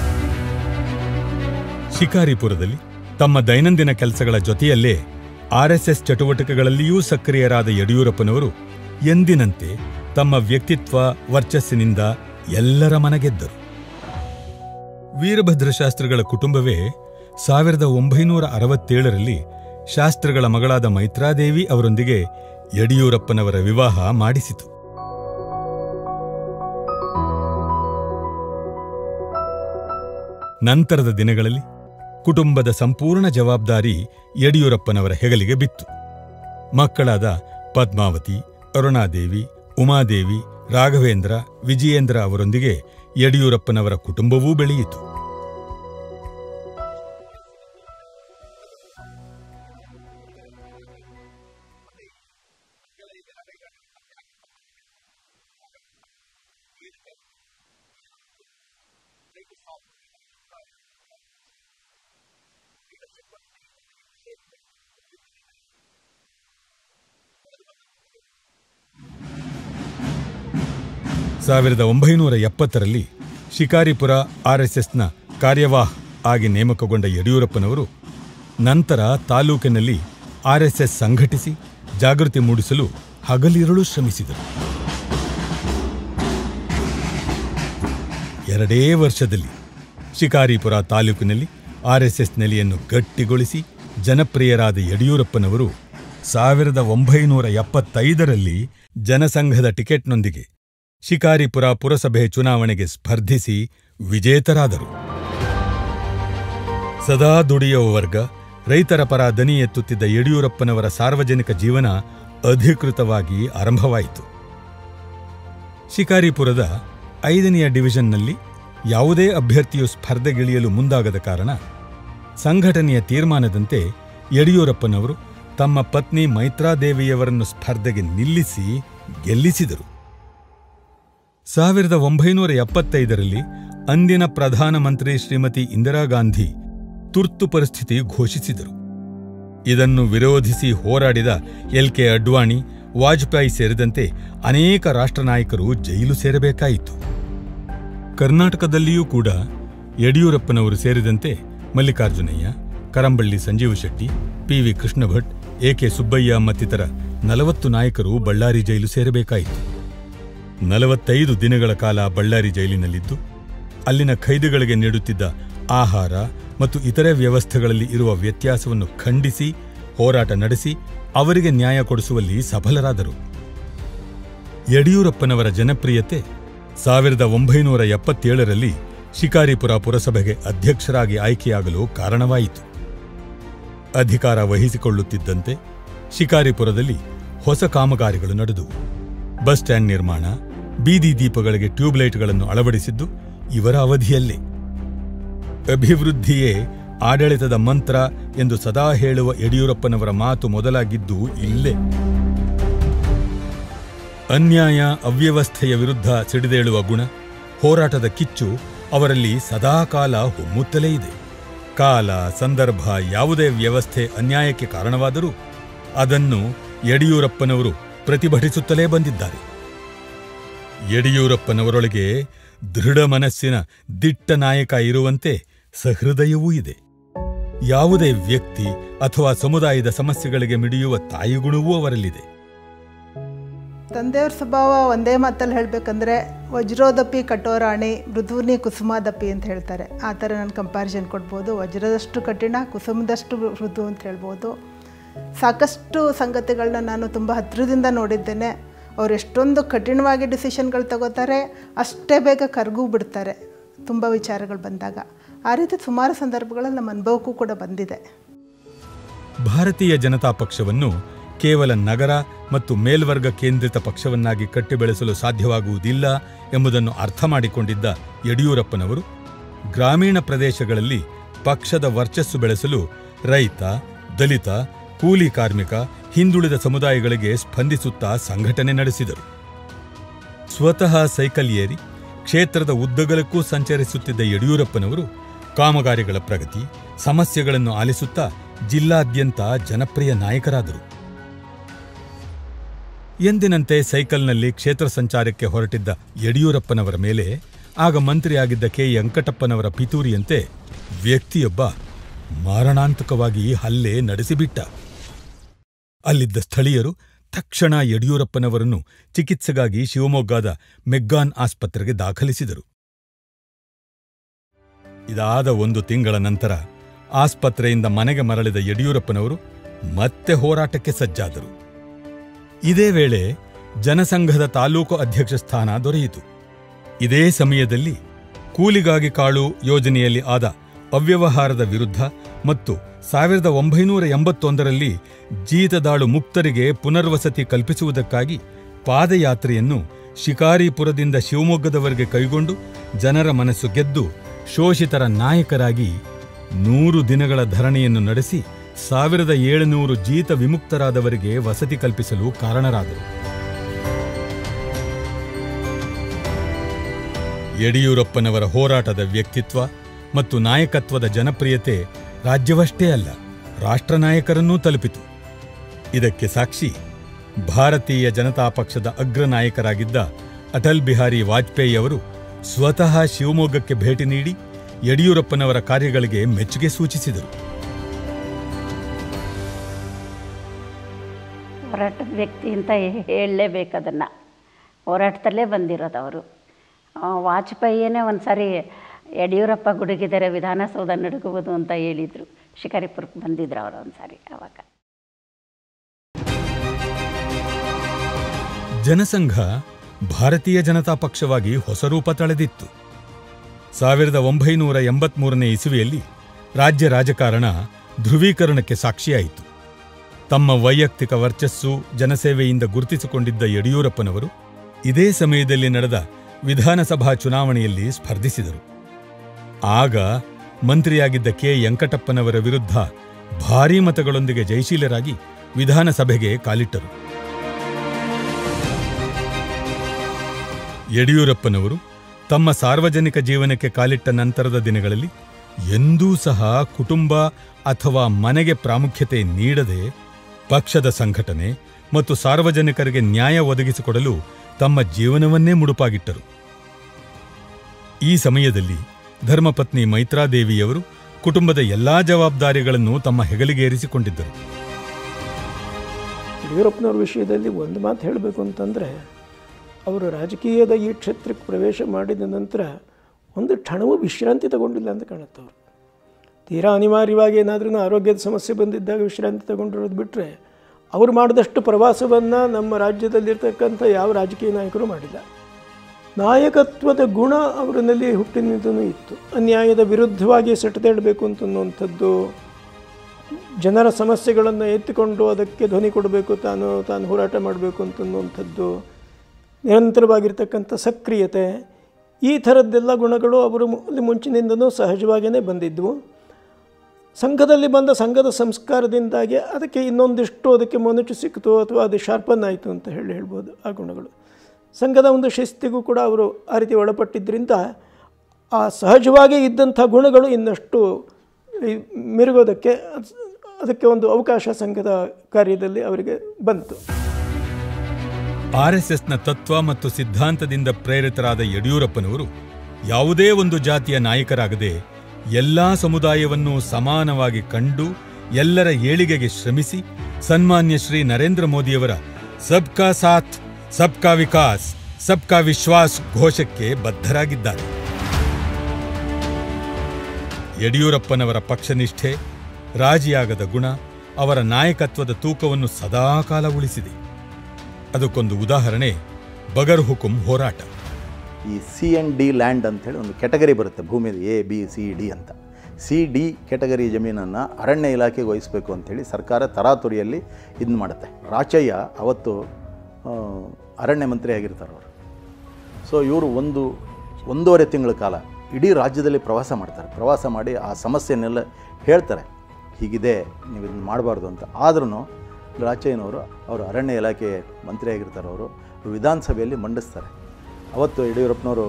ಶಿಕಾರಿಪುರದಲ್ಲಿ ತಮ್ಮ ದೈನಂದಿನ ಕೆಲಸಗಳ ಜೊತೆಯಲ್ಲೇ ಆರ್ಎಸ್ಎಸ್ ಚಟುವಟಿಕೆಗಳಲ್ಲಿಯೂ ಸಕ್ರಿಯರಾದ ಯಡಿಯೂರಪ್ಪನವರು ಎಂದಿನಂತೆ ತಮ್ಮ ವ್ಯಕ್ತಿತ್ವ ವರ್ಚಸ್ಸಿನಿಂದ ಎಲ್ಲರ ಮನಗೆದ್ದರು. ವೀರಭದ್ರಶಾಸ್ತ್ರಿಗಳ ಕುಟುಂಬವೇ 1967ರಲ್ಲಿ ಶಾಸ್ತ್ರಿಗಳ ಮಗಳಾದ ಮೈತ್ರಾದೇವಿ ಅವರೊಂದಿಗೆ ಯಡಿಯೂರಪ್ಪನವರ ವಿವಾಹ ಮಾಡಿಸಿತು. ನಂತರದ ದಿನಗಳಲ್ಲಿ ಕುಟುಂಬದ ಸಂಪೂರ್ಣ ಜವಾಬ್ದಾರಿ ಯಡಿಯೂರಪ್ಪನವರ ಹೆಗಲಿಗೆ ಬಿತ್ತು. ಮಕ್ಕಳಾದ ಪದ್ಮಾವತಿ, ಅರುಣಾದೇವಿ, ಉಮಾದೇವಿ, ರಾಘವೇಂದ್ರ, ವಿಜಯೇಂದ್ರ ಅವರೊಂದಿಗೆ ಯಡಿಯೂರಪ್ಪನವರ ಕುಟುಂಬವೂ ಬೆಳೆಯಿತು. ಸಾವಿರದ 1970ರಲ್ಲಿ ಶಿಕಾರಿಪುರ ಆರ್ಎಸ್ಎಸ್ನ ಕಾರ್ಯವಾಹ್ ಆಗಿ ನೇಮಕಗೊಂಡ ಯಡಿಯೂರಪ್ಪನವರು ನಂತರ ತಾಲೂಕಿನಲ್ಲಿ ಆರ್ಎಸ್ಎಸ್ ಸಂಘಟಿಸಿ ಜಾಗೃತಿ ಮೂಡಿಸಲು ಹಗಲಿರುಳು ಶ್ರಮಿಸಿದರು. 2 ವರ್ಷದಲ್ಲಿ ಶಿಕಾರಿಪುರ ತಾಲೂಕಿನಲ್ಲಿ ಆರ್ಎಸ್ಎಸ್ ನೆಲೆಯನ್ನು ಗಟ್ಟಿಗೊಳಿಸಿ ಜನಪ್ರಿಯರಾದ ಯಡಿಯೂರಪ್ಪನವರು 1975ರಲ್ಲಿ ಜನಸಂಘದ ಟಿಕೆಟ್ನೊಂದಿಗೆ ಶಿಕಾರಿಪುರ ಪುರಸಭೆ ಚುನಾವಣೆಗೆ ಸ್ಪರ್ಧಿಸಿ ವಿಜೇತರಾದರು. ಸದಾ ದುಡಿಯುವ ವರ್ಗ, ರೈತರ ಪರ ದನಿ ಎತ್ತುತ್ತಿದ್ದ ಯಡಿಯೂರಪ್ಪನವರ ಸಾರ್ವಜನಿಕ ಜೀವನ ಅಧಿಕೃತವಾಗಿ ಆರಂಭವಾಯಿತು. ಶಿಕಾರಿಪುರದ 5ನೇ ಡಿವಿಷನ್ನಲ್ಲಿ ಯಾವುದೇ ಅಭ್ಯರ್ಥಿಯು ಸ್ಪರ್ಧೆಗಿಳಿಯಲು ಮುಂದಾಗದ ಕಾರಣ ಸಂಘಟನೆಯ ತೀರ್ಮಾನದಂತೆ ಯಡಿಯೂರಪ್ಪನವರು ತಮ್ಮ ಪತ್ನಿ ಮೈತ್ರಾದೇವಿಯವರನ್ನು ಸ್ಪರ್ಧೆಗೆ ನಿಲ್ಲಿಸಿ ಗೆಲ್ಲಿಸಿದರು. 1975ರಲ್ಲಿ ಅಂದಿನ ಪ್ರಧಾನಮಂತ್ರಿ ಶ್ರೀಮತಿ ಇಂದಿರಾ ಗಾಂಧಿ ತುರ್ತು ಪರಿಸ್ಥಿತಿ ಘೋಷಿಸಿದರು. ಇದನ್ನು ವಿರೋಧಿಸಿ ಹೋರಾಡಿದ LK ಅಡ್ವಾಣಿ, ವಾಜಪೇಯಿ ಸೇರಿದಂತೆ ಅನೇಕ ರಾಷ್ಟ್ರ ನಾಯಕರು ಜೈಲು ಸೇರಬೇಕಾಯಿತು. ಕರ್ನಾಟಕದಲ್ಲಿಯೂ ಕೂಡ ಯಡಿಯೂರಪ್ಪನವರು ಸೇರಿದಂತೆ ಮಲ್ಲಿಕಾರ್ಜುನಯ್ಯ, ಕರಂಬಳ್ಳಿ ಸಂಜೀವ ಶೆಟ್ಟಿ, PV ಕೃಷ್ಣ ಭಟ್, AK ಸುಬ್ಬಯ್ಯ ಮತ್ತಿತರ 40 ನಾಯಕರು ಬಳ್ಳಾರಿ ಜೈಲು ಸೇರಬೇಕಾಯಿತು. 45 ದಿನಗಳ ಕಾಲ ಬಳ್ಳಾರಿ ಜೈಲಿನಲ್ಲಿದ್ದು ಅಲ್ಲಿನ ಖೈದಿಗಳಿಗೆ ನೀಡುತ್ತಿದ್ದ ಆಹಾರ ಮತ್ತು ಇತರೆ ವ್ಯವಸ್ಥೆಗಳಲ್ಲಿ ಇರುವ ವ್ಯತ್ಯಾಸವನ್ನು ಖಂಡಿಸಿ ಹೋರಾಟ ನಡೆಸಿ ಅವರಿಗೆ ನ್ಯಾಯ ಕೊಡಿಸುವಲ್ಲಿ ಸಫಲರಾದರು. ಯಡಿಯೂರಪ್ಪನವರ ಜನಪ್ರಿಯತೆ 1977ರಲ್ಲಿ ಶಿಕಾರಿಪುರ ಪುರಸಭೆಗೆ ಅಧ್ಯಕ್ಷರಾಗಿ ಆಯ್ಕೆಯಾಗಲು ಕಾರಣವಾಯಿತು. ಅಧಿಕಾರ ವಹಿಸಿಕೊಳ್ಳುತ್ತಿದ್ದಂತೆ ಶಿಕಾರಿಪುರದಲ್ಲಿ ಹೊಸ ಕಾಮಗಾರಿಗಳು ನಡೆದುವು. ಬಸ್ ಸ್ಟ್ಯಾಂಡ್ ನಿರ್ಮಾಣ, ಬೀದಿ ದೀಪಗಳಿಗೆ ಟ್ಯೂಬ್ಲೈಟ್ಗಳನ್ನು ಅಳವಡಿಸಿದ್ದು ಇವರ ಅವಧಿಯಲ್ಲೇ. ಅಭಿವೃದ್ಧಿಯೇ ಆಡಳಿತದ ಮಂತ್ರ ಎಂದು ಸದಾ ಹೇಳುವ ಯಡಿಯೂರಪ್ಪನವರ ಮಾತು ಮೊದಲಾಗಿದ್ದು ಇಲ್ಲೇ. ಅನ್ಯಾಯ, ಅವ್ಯವಸ್ಥೆಯ ವಿರುದ್ಧ ಸಿಡಿದೇಳುವ ಗುಣ, ಹೋರಾಟದ ಕಿಚ್ಚು ಅವರಲ್ಲಿ ಸದಾಕಾಲ ಹೊಮ್ಮುತ್ತಲೇ ಇದೆ. ಕಾಲ, ಸಂದರ್ಭ, ಯಾವುದೇ ವ್ಯವಸ್ಥೆ ಅನ್ಯಾಯಕ್ಕೆ ಕಾರಣವಾದರೂ ಅದನ್ನು ಯಡಿಯೂರಪ್ಪನವರು ಪ್ರತಿಭಟಿಸುತ್ತಲೇ ಬಂದಿದ್ದಾರೆ. ಯಡಿಯೂರಪ್ಪನವರೊಳಗೆ ದೃಢ ಮನಸ್ಸಿನ ದಿಟ್ಟ ನಾಯಕ ಇರುವಂತೆ ಸಹೃದಯವೂ ಇದೆ. ಯಾವುದೇ ವ್ಯಕ್ತಿ ಅಥವಾ ಸಮುದಾಯದ ಸಮಸ್ಯೆಗಳಿಗೆ ಮಿಡಿಯುವ ತಾಯಿಗುಣವೂ ಅವರಲ್ಲಿದೆ. ತಂದೆಯವ್ರ ಸ್ವಭಾವ ಒಂದೇ ಮಾತಲ್ಲಿ ಹೇಳಬೇಕಂದ್ರೆ ವಜ್ರೋದಪಿ ಕಠೋರಾಣಿ ಮೃದುನಿ ಕುಸುಮಾದಪಿ ಅಂತ ಹೇಳ್ತಾರೆ. ಆ ಥರ ನಾನು ಕಂಪ್ಯಾರಿಸನ್ ಕೊಡ್ಬೋದು. ವಜ್ರದಷ್ಟು ಕಠಿಣ, ಕುಸುಮದಷ್ಟು ಮೃದು ಅಂತ ಹೇಳ್ಬೋದು. ಸಾಕಷ್ಟು ಸಂಗತಿಗಳನ್ನ ನಾನು ತುಂಬ ಹತ್ತಿರದಿಂದ ನೋಡಿದ್ದೇನೆ. ಅವ್ರು ಎಷ್ಟೊಂದು ಕಠಿಣವಾಗಿ ಡಿಸಿಷನ್ಗಳು ತಗೋತಾರೆ, ಅಷ್ಟೇ ಬೇಗ ಕರಗೂ ಬಿಡ್ತಾರೆ ತುಂಬ ವಿಚಾರಗಳು ಬಂದಾಗ. ಆ ರೀತಿ ಸುಮಾರು ಸಂದರ್ಭಗಳಲ್ಲಿ ನಮ್ಮ ಅನುಭವಕ್ಕೂ ಕೂಡ ಬಂದಿದೆ. ಭಾರತೀಯ ಜನತಾ ಪಕ್ಷವನ್ನು ಕೇವಲ ನಗರ ಮತ್ತು ಮೇಲ್ವರ್ಗ ಕೇಂದ್ರಿತ ಪಕ್ಷವನ್ನಾಗಿ ಕಟ್ಟಿಬೆಳೆಸಲು ಸಾಧ್ಯವಾಗುವುದಿಲ್ಲ ಎಂಬುದನ್ನು ಅರ್ಥ ಮಾಡಿಕೊಂಡಿದ್ದ ಯಡಿಯೂರಪ್ಪನವರು ಗ್ರಾಮೀಣ ಪ್ರದೇಶಗಳಲ್ಲಿ ಪಕ್ಷದ ವರ್ಚಸ್ಸು ಬೆಳೆಸಲು ರೈತ, ದಲಿತ, ಕೂಲಿ ಕಾರ್ಮಿಕ, ಹಿಂದುಳಿದ ಸಮುದಾಯಗಳಿಗೆ ಸ್ಪಂದಿಸುತ್ತಾ ಸಂಘಟನೆ ನಡೆಸಿದರು. ಸ್ವತಃ ಸೈಕಲ್ ಏರಿ ಕ್ಷೇತ್ರದ ಉದ್ದಗಲಕ್ಕೂ ಸಂಚರಿಸುತ್ತಿದ್ದ ಯಡಿಯೂರಪ್ಪನವರು ಕಾಮಗಾರಿಗಳ ಪ್ರಗತಿ, ಸಮಸ್ಯೆಗಳನ್ನು ಆಲಿಸುತ್ತಾ ಜಿಲ್ಲಾದ್ಯಂತ ಜನಪ್ರಿಯ ನಾಯಕರಾದರು. ಎಂದಿನಂತೆ ಸೈಕಲ್ನಲ್ಲಿ ಕ್ಷೇತ್ರ ಸಂಚಾರಕ್ಕೆ ಹೊರಟಿದ್ದ ಯಡಿಯೂರಪ್ಪನವರ ಮೇಲೆ ಆಗ ಮಂತ್ರಿಯಾಗಿದ್ದ ಕೆ ವೆಂಕಟಪ್ಪನವರ ಪಿತೂರಿಯಂತೆ ವ್ಯಕ್ತಿಯೊಬ್ಬ ಮಾರಣಾಂತಕವಾಗಿ ಹಲ್ಲೆ ನಡೆಸಿಬಿಟ್ಟ. ಅಲ್ಲಿದ್ದ ಸ್ಥಳೀಯರು ತಕ್ಷಣ ಯಡಿಯೂರಪ್ಪನವರನ್ನು ಚಿಕಿತ್ಸೆಗಾಗಿ ಶಿವಮೊಗ್ಗದ ಮೆಗ್ಗಾನ್ ಆಸ್ಪತ್ರೆಗೆ ದಾಖಲಿಸಿದರು. ಇದಾದ 1 ತಿಂಗಳ ನಂತರ ಆಸ್ಪತ್ರೆಯಿಂದ ಮನೆಗೆ ಮರಳಿದ ಯಡಿಯೂರಪ್ಪನವರು ಮತ್ತೆ ಹೋರಾಟಕ್ಕೆ ಸಜ್ಜಾದರು. ಇದೇ ವೇಳೆ ಜನಸಂಘದ ತಾಲೂಕು ಅಧ್ಯಕ್ಷ ಸ್ಥಾನ ದೊರೆಯಿತು. ಇದೇ ಸಮಯದಲ್ಲಿ ಕೂಲಿಗಾಗಿ ಕಾಳು ಯೋಜನೆಯಲ್ಲಿ ಆದ ಅವ್ಯವಹಾರದ ವಿರುದ್ಧ ಮತ್ತು 1981ರಲ್ಲಿ ಜೀತದಾಳು ಮುಕ್ತರಿಗೆ ಪುನರ್ವಸತಿ ಕಲ್ಪಿಸುವುದಕ್ಕಾಗಿ ಪಾದಯಾತ್ರೆಯನ್ನು ಶಿಕಾರಿಪುರದಿಂದ ಶಿವಮೊಗ್ಗದವರೆಗೆ ಕೈಗೊಂಡು ಜನರ ಮನಸ್ಸು ಗೆದ್ದು ಶೋಷಿತರ ನಾಯಕರಾಗಿ 100 ದಿನಗಳ ಧರಣಿಯನ್ನು ನಡೆಸಿ 1700 ಜೀತ ವಿಮುಕ್ತರಾದವರಿಗೆ ವಸತಿ ಕಲ್ಪಿಸಲು ಕಾರಣರಾದರು. ಯಡಿಯೂರಪ್ಪನವರ ಹೋರಾಟದ ವ್ಯಕ್ತಿತ್ವ ಮತ್ತು ನಾಯಕತ್ವದ ಜನಪ್ರಿಯತೆ ರಾಜ್ಯವಷ್ಟೇ ಅಲ್ಲ, ರಾಷ್ಟ್ರ ನಾಯಕರನ್ನೂ ತಲುಪಿತು. ಇದಕ್ಕೆ ಸಾಕ್ಷಿ ಭಾರತೀಯ ಜನತಾ ಪಕ್ಷದ ಅಗ್ರ ನಾಯಕರಾಗಿದ್ದ ಅಟಲ್ ಬಿಹಾರಿ ವಾಜಪೇಯಿ ಅವರು ಸ್ವತಃ ಶಿವಮೊಗ್ಗಕ್ಕೆ ಭೇಟಿ ನೀಡಿ ಯಡಿಯೂರಪ್ಪನವರ ಕಾರ್ಯಗಳಿಗೆ ಮೆಚ್ಚುಗೆ ಸೂಚಿಸಿದರು. ಹೋರಾಟದ ವ್ಯಕ್ತಿ ಅಂತ ಹೇಳಲೇಬೇಕದನ್ನು. ಹೋರಾಟದಲ್ಲೇ ಬಂದಿರೋದು ಅವರು. ವಾಜಪೇಯಿಯೇ ಒಂದು ಸಾರಿ ಯಡಿಯೂರಪ್ಪ ಗುಡುಗಿದರೆ ವಿಧಾನಸೌಧ ನಡುಗುವುದು ಅಂತ ಹೇಳಿದರು. ಶಿಕಾರಿಪುರಕ್ಕೆ ಬಂದಿದ್ರು ಅವರು ಒಂದು ಸಾರಿ. ಆವಾಗ ಜನಸಂಘ ಭಾರತೀಯ ಜನತಾ ಪಕ್ಷವಾಗಿ ಹೊಸ ರೂಪ ತಳೆದಿತ್ತು. 1983ನೇ ಇಸವಿಯಲ್ಲಿ ರಾಜ್ಯ ರಾಜಕಾರಣ ಧ್ರುವೀಕರಣಕ್ಕೆ ಸಾಕ್ಷಿಯಾಯಿತು. ತಮ್ಮ ವೈಯಕ್ತಿಕ ವರ್ಚಸ್ಸು ಜನಸೇವೆಯಿಂದ ಗುರುತಿಸಿಕೊಂಡಿದ್ದ ಯಡಿಯೂರಪ್ಪನವರು ಇದೇ ಸಮಯದಲ್ಲಿ ನಡೆದ ವಿಧಾನಸಭಾ ಚುನಾವಣೆಯಲ್ಲಿ ಸ್ಪರ್ಧಿಸಿದರು. ಆಗ ಮಂತ್ರಿಯಾಗಿದ್ದ ಕೆ ವೆಂಕಟಪ್ಪನವರ ವಿರುದ್ಧ ಭಾರೀ ಮತಗಳೊಂದಿಗೆ ಜಯಶೀಲರಾಗಿ ವಿಧಾನಸಭೆಗೆ ಕಾಲಿಟ್ಟರು. ಯಡಿಯೂರಪ್ಪನವರು ತಮ್ಮ ಸಾರ್ವಜನಿಕ ಜೀವನಕ್ಕೆ ಕಾಲಿಟ್ಟ ನಂತರದ ದಿನಗಳಲ್ಲಿ ಎಂದೂ ಸಹ ಕುಟುಂಬ ಅಥವಾ ಮನೆಗೆ ಪ್ರಾಮುಖ್ಯತೆ ನೀಡದೆ ಪಕ್ಷದ ಸಂಘಟನೆ ಮತ್ತು ಸಾರ್ವಜನಿಕರಿಗೆ ನ್ಯಾಯ ಒದಗಿಸಿಕೊಡಲು ತಮ್ಮ ಜೀವನವನ್ನೇ ಮುಡುಪಾಗಿಟ್ಟರು. ಈ ಸಮಯದಲ್ಲಿ ಧರ್ಮಪತ್ನಿ ಮೈತ್ರಾದೇವಿಯವರು ಕುಟುಂಬದ ಎಲ್ಲಾ ಜವಾಬ್ದಾರಿಗಳನ್ನು ತಮ್ಮ ಹೆಗಲಿಗೇರಿಸಿಕೊಂಡಿದ್ದರು. ಯಡಿಯೂರಪ್ಪನವ್ರ ವಿಷಯದಲ್ಲಿ ಒಂದು ಮಾತು ಹೇಳಬೇಕು ಅಂತಂದರೆ, ಅವರು ರಾಜಕೀಯದ ಈ ಕ್ಷೇತ್ರಕ್ಕೆ ಪ್ರವೇಶ ಮಾಡಿದ ನಂತರ ಒಂದು ಕ್ಷಣವೂ ವಿಶ್ರಾಂತಿ ತಗೊಂಡಿಲ್ಲ ಅಂತ ಕಾಣುತ್ತೆ. ಅವರು ತೀರಾ ಅನಿವಾರ್ಯವಾಗಿ ಏನಾದ್ರೂ ಆರೋಗ್ಯದ ಸಮಸ್ಯೆ ಬಂದಿದ್ದಾಗ ವಿಶ್ರಾಂತಿ ತಗೊಂಡಿರೋದು ಬಿಟ್ಟರೆ ಅವರು ಮಾಡಿದಷ್ಟು ಪ್ರವಾಸವನ್ನು ನಮ್ಮ ರಾಜ್ಯದಲ್ಲಿರ್ತಕ್ಕಂಥ ಯಾವ ರಾಜಕೀಯ ನಾಯಕರು ಮಾಡಿಲ್ಲ. ನಾಯಕತ್ವದ ಗುಣ ಅವರಲ್ಲಿ ಹುಟ್ಟಿನಿಂದಲೂ ಇತ್ತು. ಅನ್ಯಾಯದ ವಿರುದ್ಧವಾಗಿ ಸೆಟೆದೇಳಬೇಕು ಅಂತನ್ನುವಂಥದ್ದು, ಜನರ ಸಮಸ್ಯೆಗಳನ್ನು ಎತ್ತಿಕೊಂಡು ಅದಕ್ಕೆ ಧ್ವನಿ ಕೊಡಬೇಕು, ತಾನು ಹೋರಾಟ ಮಾಡಬೇಕು ಅಂತನ್ನುವಂಥದ್ದು, ನಿರಂತರವಾಗಿರ್ತಕ್ಕಂಥ ಸಕ್ರಿಯತೆ, ಈ ಥರದ್ದೆಲ್ಲ ಗುಣಗಳು ಅವರು ಮುಂಚಿನಿಂದನೂ ಸಹಜವಾಗಿಯೇ ಬಂದಿದ್ವು. ಸಂಘದಲ್ಲಿ ಬಂದ ಸಂಘದ ಸಂಸ್ಕಾರದಿಂದಾಗಿ ಅದಕ್ಕೆ ಇನ್ನೊಂದಿಷ್ಟು ಅದಕ್ಕೆ ಮೊನಚು ಸಿಕ್ತು ಅಥವಾ ಅದು ಶಾರ್ಪನ್ ಆಯಿತು ಅಂತ ಹೇಳ್ಬೋದು. ಆ ಗುಣಗಳು ಸಂಘದ ಒಂದು ಶಿಸ್ತಿಗೂ ಕೂಡ ಅವರು ಆ ರೀತಿ ಒಳಪಟ್ಟಿದ್ದರಿಂದ ಆ ಸಹಜವಾಗಿ ಇದ್ದಂಥ ಗುಣಗಳು ಇನ್ನಷ್ಟು ಮೆರುಗೋದಕ್ಕೆ ಅದಕ್ಕೆ ಒಂದು ಅವಕಾಶ ಸಂಘದ ಕಾರ್ಯದಲ್ಲಿ ಅವರಿಗೆ ಬಂತು. ಆರ್ಎಸ್ಎಸ್ನ ತತ್ವ ಮತ್ತು ಸಿದ್ಧಾಂತದಿಂದ ಪ್ರೇರಿತರಾದ ಯಡಿಯೂರಪ್ಪನವರು ಯಾವುದೇ ಒಂದು ಜಾತಿಯ ನಾಯಕರಾಗದೆ ಎಲ್ಲಾ ಸಮುದಾಯವನ್ನೂ ಸಮಾನವಾಗಿ ಕಂಡು ಎಲ್ಲರ ಏಳಿಗೆಗೆ ಶ್ರಮಿಸಿ ಸನ್ಮಾನ್ಯ ಶ್ರೀ ನರೇಂದ್ರ ಮೋದಿಯವರ ಸಬ್ಕಾ ಸಾಥ್ ಸಬ್ಕಾ ವಿಕಾಸ್ ಸಬ್ಕಾ ವಿಶ್ವಾಸ್ ಘೋಷಕ್ಕೆ ಬದ್ಧರಾಗಿದ್ದಾರೆ. ಯಡಿಯೂರಪ್ಪನವರ ಪಕ್ಷನಿಷ್ಠೆ, ರಾಜಿಯಾಗದ ಗುಣ ಅವರ ನಾಯಕತ್ವದ ತೂಕವನ್ನು ಸದಾಕಾಲ ಉಳಿಸಿದೆ. ಅದಕ್ಕೊಂದು ಉದಾಹರಣೆ ಬಗರ್ ಹುಕುಂ ಹೋರಾಟ. ಈ C&D ಲ್ಯಾಂಡ್ ಅಂಥೇಳಿ ಒಂದು ಕೆಟಗರಿ ಬರುತ್ತೆ ಭೂಮಿಯಲ್ಲಿ, ABCD ಅಂತ. CD ಕೆಟಗರಿ ಜಮೀನನ್ನು ಅರಣ್ಯ ಇಲಾಖೆಗೆ ವಹಿಸಬೇಕು ಅಂಥೇಳಿ ಸರ್ಕಾರ ತರಾತುರಿಯಲ್ಲಿ ಇದು ಮಾಡುತ್ತೆ. ರಾಚಯ್ಯ ಅವತ್ತು ಅರಣ್ಯ ಮಂತ್ರಿ ಆಗಿರ್ತಾರೆ ಅವರು. ಸೊ ಇವರು ಒಂದೂವರೆ ತಿಂಗಳ ಕಾಲ ಇಡೀ ರಾಜ್ಯದಲ್ಲಿ ಪ್ರವಾಸ ಮಾಡ್ತಾರೆ. ಪ್ರವಾಸ ಮಾಡಿ ಆ ಸಮಸ್ಯೆನೆಲ್ಲ ಹೇಳ್ತಾರೆ, ಹೀಗಿದೆ, ನೀವು ಇದನ್ನು ಮಾಡಬಾರ್ದು ಅಂತ. ಆದ್ರೂ ರಾಚಯ್ಯನವರು ಅವರು ಅರಣ್ಯ ಇಲಾಖೆ ಮಂತ್ರಿ ಆಗಿರ್ತಾರೆ, ಅವರು ವಿಧಾನಸಭೆಯಲ್ಲಿ ಮಂಡಿಸ್ತಾರೆ. ಅವತ್ತು ಯಡಿಯೂರಪ್ಪನವರು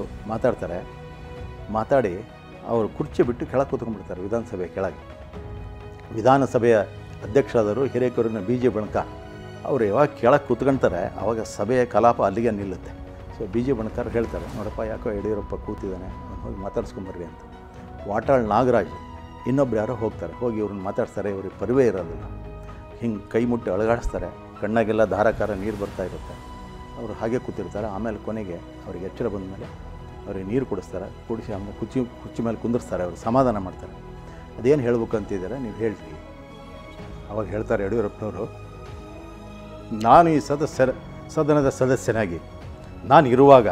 ಮಾತಾಡಿ ಅವರು ಕುರ್ಚಿ ಬಿಟ್ಟು ಕೆಳಗೆ ಕೂತ್ಕೊಂಡ್ಬಿಡ್ತಾರೆ. ವಿಧಾನಸಭೆ ಕೆಳಗೆ ವಿಧಾನಸಭೆಯ ಅಧ್ಯಕ್ಷರಾದರು ಹಿರೇಕೆರೂರಿನ BJ ಬಣಕಾರ್ ಅವರು ಯಾವಾಗ ಕೆಳಗೆ ಕೂತ್ಕೊಳ್ತಾರೆ ಆವಾಗ ಸಭೆಯ ಕಲಾಪ ಅಲ್ಲಿಗೆ ನಿಲ್ಲುತ್ತೆ. ಸೊ BJ ಬಣಕಾರ್ ಹೇಳ್ತಾರೆ, ನೋಡಪ್ಪ ಯಾಕೋ ಯಡಿಯೂರಪ್ಪ ಕೂತಿದ್ದಾನೆ, ಹೋಗಿ ಮಾತಾಡ್ಸ್ಕೊಂಬರ್ರಿ ಅಂತ. ವಾಟಾಳ್ ನಾಗರಾಜ್ ಇನ್ನೊಬ್ರು ಯಾರೋ ಹೋಗ್ತಾರೆ, ಹೋಗಿ ಇವ್ರನ್ನ ಮಾತಾಡ್ತಾರೆ. ಇವ್ರಿಗೆ ಪರಿವೇ ಇರೋದಿಲ್ಲ, ಹಿಂಗೆ ಕೈ ಮುಟ್ಟಿ ಅಳಗಾಡಿಸ್ತಾರೆ, ಕಣ್ಣಾಗೆಲ್ಲ ಧಾರಾಕಾರ ನೀರು ಬರ್ತಾ ಇರುತ್ತೆ. ಅವರು ಹಾಗೆ ಕೂತಿರ್ತಾರೆ. ಆಮೇಲೆ ಕೊನೆಗೆ ಅವ್ರಿಗೆ ಎಚ್ಚರ ಬಂದ ಮೇಲೆ ಅವ್ರಿಗೆ ನೀರು ಕುಡಿಸ್ತಾರೆ, ಕುಡಿಸಿ ಆಮೇಲೆ ಕುರ್ಚಿ ಮೇಲೆ ಕುಂದಿರ್ಸ್ತಾರೆ, ಅವರು ಸಮಾಧಾನ ಮಾಡ್ತಾರೆ. ಅದೇನು ಹೇಳ್ಬೇಕು ಅಂತಿದ್ದಾರೆ ನೀವು ಹೇಳ್ರಿ. ಅವಾಗ ಹೇಳ್ತಾರೆ ಯಡಿಯೂರಪ್ಪನವರು, ನಾನು ಈ ಸದನದ ಸದಸ್ಯನಾಗಿ ನಾನು ಇರುವಾಗ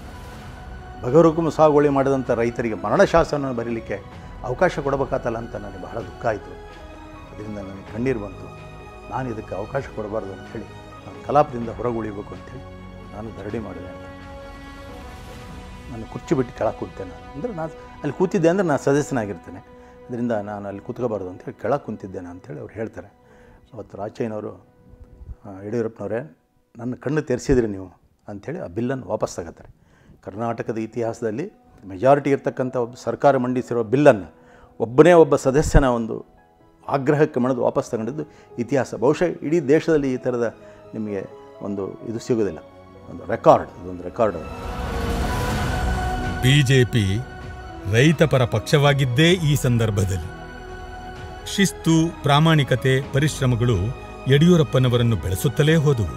ಬಗರುಕುಂ ಸಾಗುವಳಿ ಮಾಡಿದಂಥ ರೈತರಿಗೆ ಮರಣ ಶಾಸನ ಬರೀಲಿಕ್ಕೆ ಅವಕಾಶ ಕೊಡಬೇಕಾತಲ್ಲ ಅಂತ ನನಗೆ ಬಹಳ ದುಃಖ ಆಯಿತು. ಅದರಿಂದ ನನಗೆ ಕಣ್ಣೀರು ಬಂತು. ನಾನು ಇದಕ್ಕೆ ಅವಕಾಶ ಕೊಡಬಾರ್ದು ಅಂಥೇಳಿ ನಾನು ಕಲಾಪದಿಂದ ಹೊರಗುಳಿಬೇಕು ಅಂಥೇಳಿ ನಾನು ಧರಣಿ ಮಾಡಿದೆ ಅಂತ. ನಾನು ಕುರ್ಚಿ ಬಿಟ್ಟು ಕೆಳಗೆ ಕೂತೇನೆ ಅಂದರೆ ನಾನು ಅಲ್ಲಿ ಕೂತಿದ್ದೆ ಅಂದರೆ ನಾನು ಸದಸ್ಯನಾಗಿರ್ತೇನೆ, ಅದರಿಂದ ನಾನು ಅಲ್ಲಿ ಕೂತ್ಕೋಬಾರ್ದು ಅಂಥೇಳಿ ಕೆಳಗೆ ಕುಂತಿದ್ದೇನೆ ಅಂಥೇಳಿ ಅವ್ರು ಹೇಳ್ತಾರೆ. ಅವತ್ತು ರಾಚಯ್ಯನವರು, ಯಡಿಯೂರಪ್ಪನವರೇ ನನ್ನ ಕಣ್ಣು ತೆರೆಸಿದ್ರಿ ನೀವು ಅಂಥೇಳಿ ಆ ಬಿಲ್ಲನ್ನು ವಾಪಸ್ ತಗೋತಾರೆ. ಕರ್ನಾಟಕದ ಇತಿಹಾಸದಲ್ಲಿ ಮೆಜಾರಿಟಿ ಇರ್ತಕ್ಕಂಥ ಒಬ್ಬ ಸರ್ಕಾರ ಮಂಡಿಸಿರೋ ಬಿಲ್ಲನ್ನು ಒಬ್ಬ ಸದಸ್ಯನ ಒಂದು ಆಗ್ರಹಕ್ಕೆ ಮಣಿದು ವಾಪಸ್ ತಗೊಂಡಿದ್ದು ಇತಿಹಾಸ. ಬಹುಶಃ ಇಡೀ ದೇಶದಲ್ಲಿ ಈ ಥರದ ನಿಮಗೆ ಒಂದು ಇದು ಸಿಗೋದಿಲ್ಲ, ಒಂದು ರೆಕಾರ್ಡ್, ಇದೊಂದು ರೆಕಾರ್ಡ್. ಬಿಜೆಪಿ ರೈತಪರ ಪಕ್ಷವಾಗಿದ್ದೇ ಈ ಸಂದರ್ಭದಲ್ಲಿ. ಶಿಸ್ತು, ಪ್ರಾಮಾಣಿಕತೆ, ಪರಿಶ್ರಮಗಳು ಯಡಿಯೂರಪ್ಪನವರನ್ನು ಬೆಳೆಸುತ್ತಲೇ ಹೋದವು.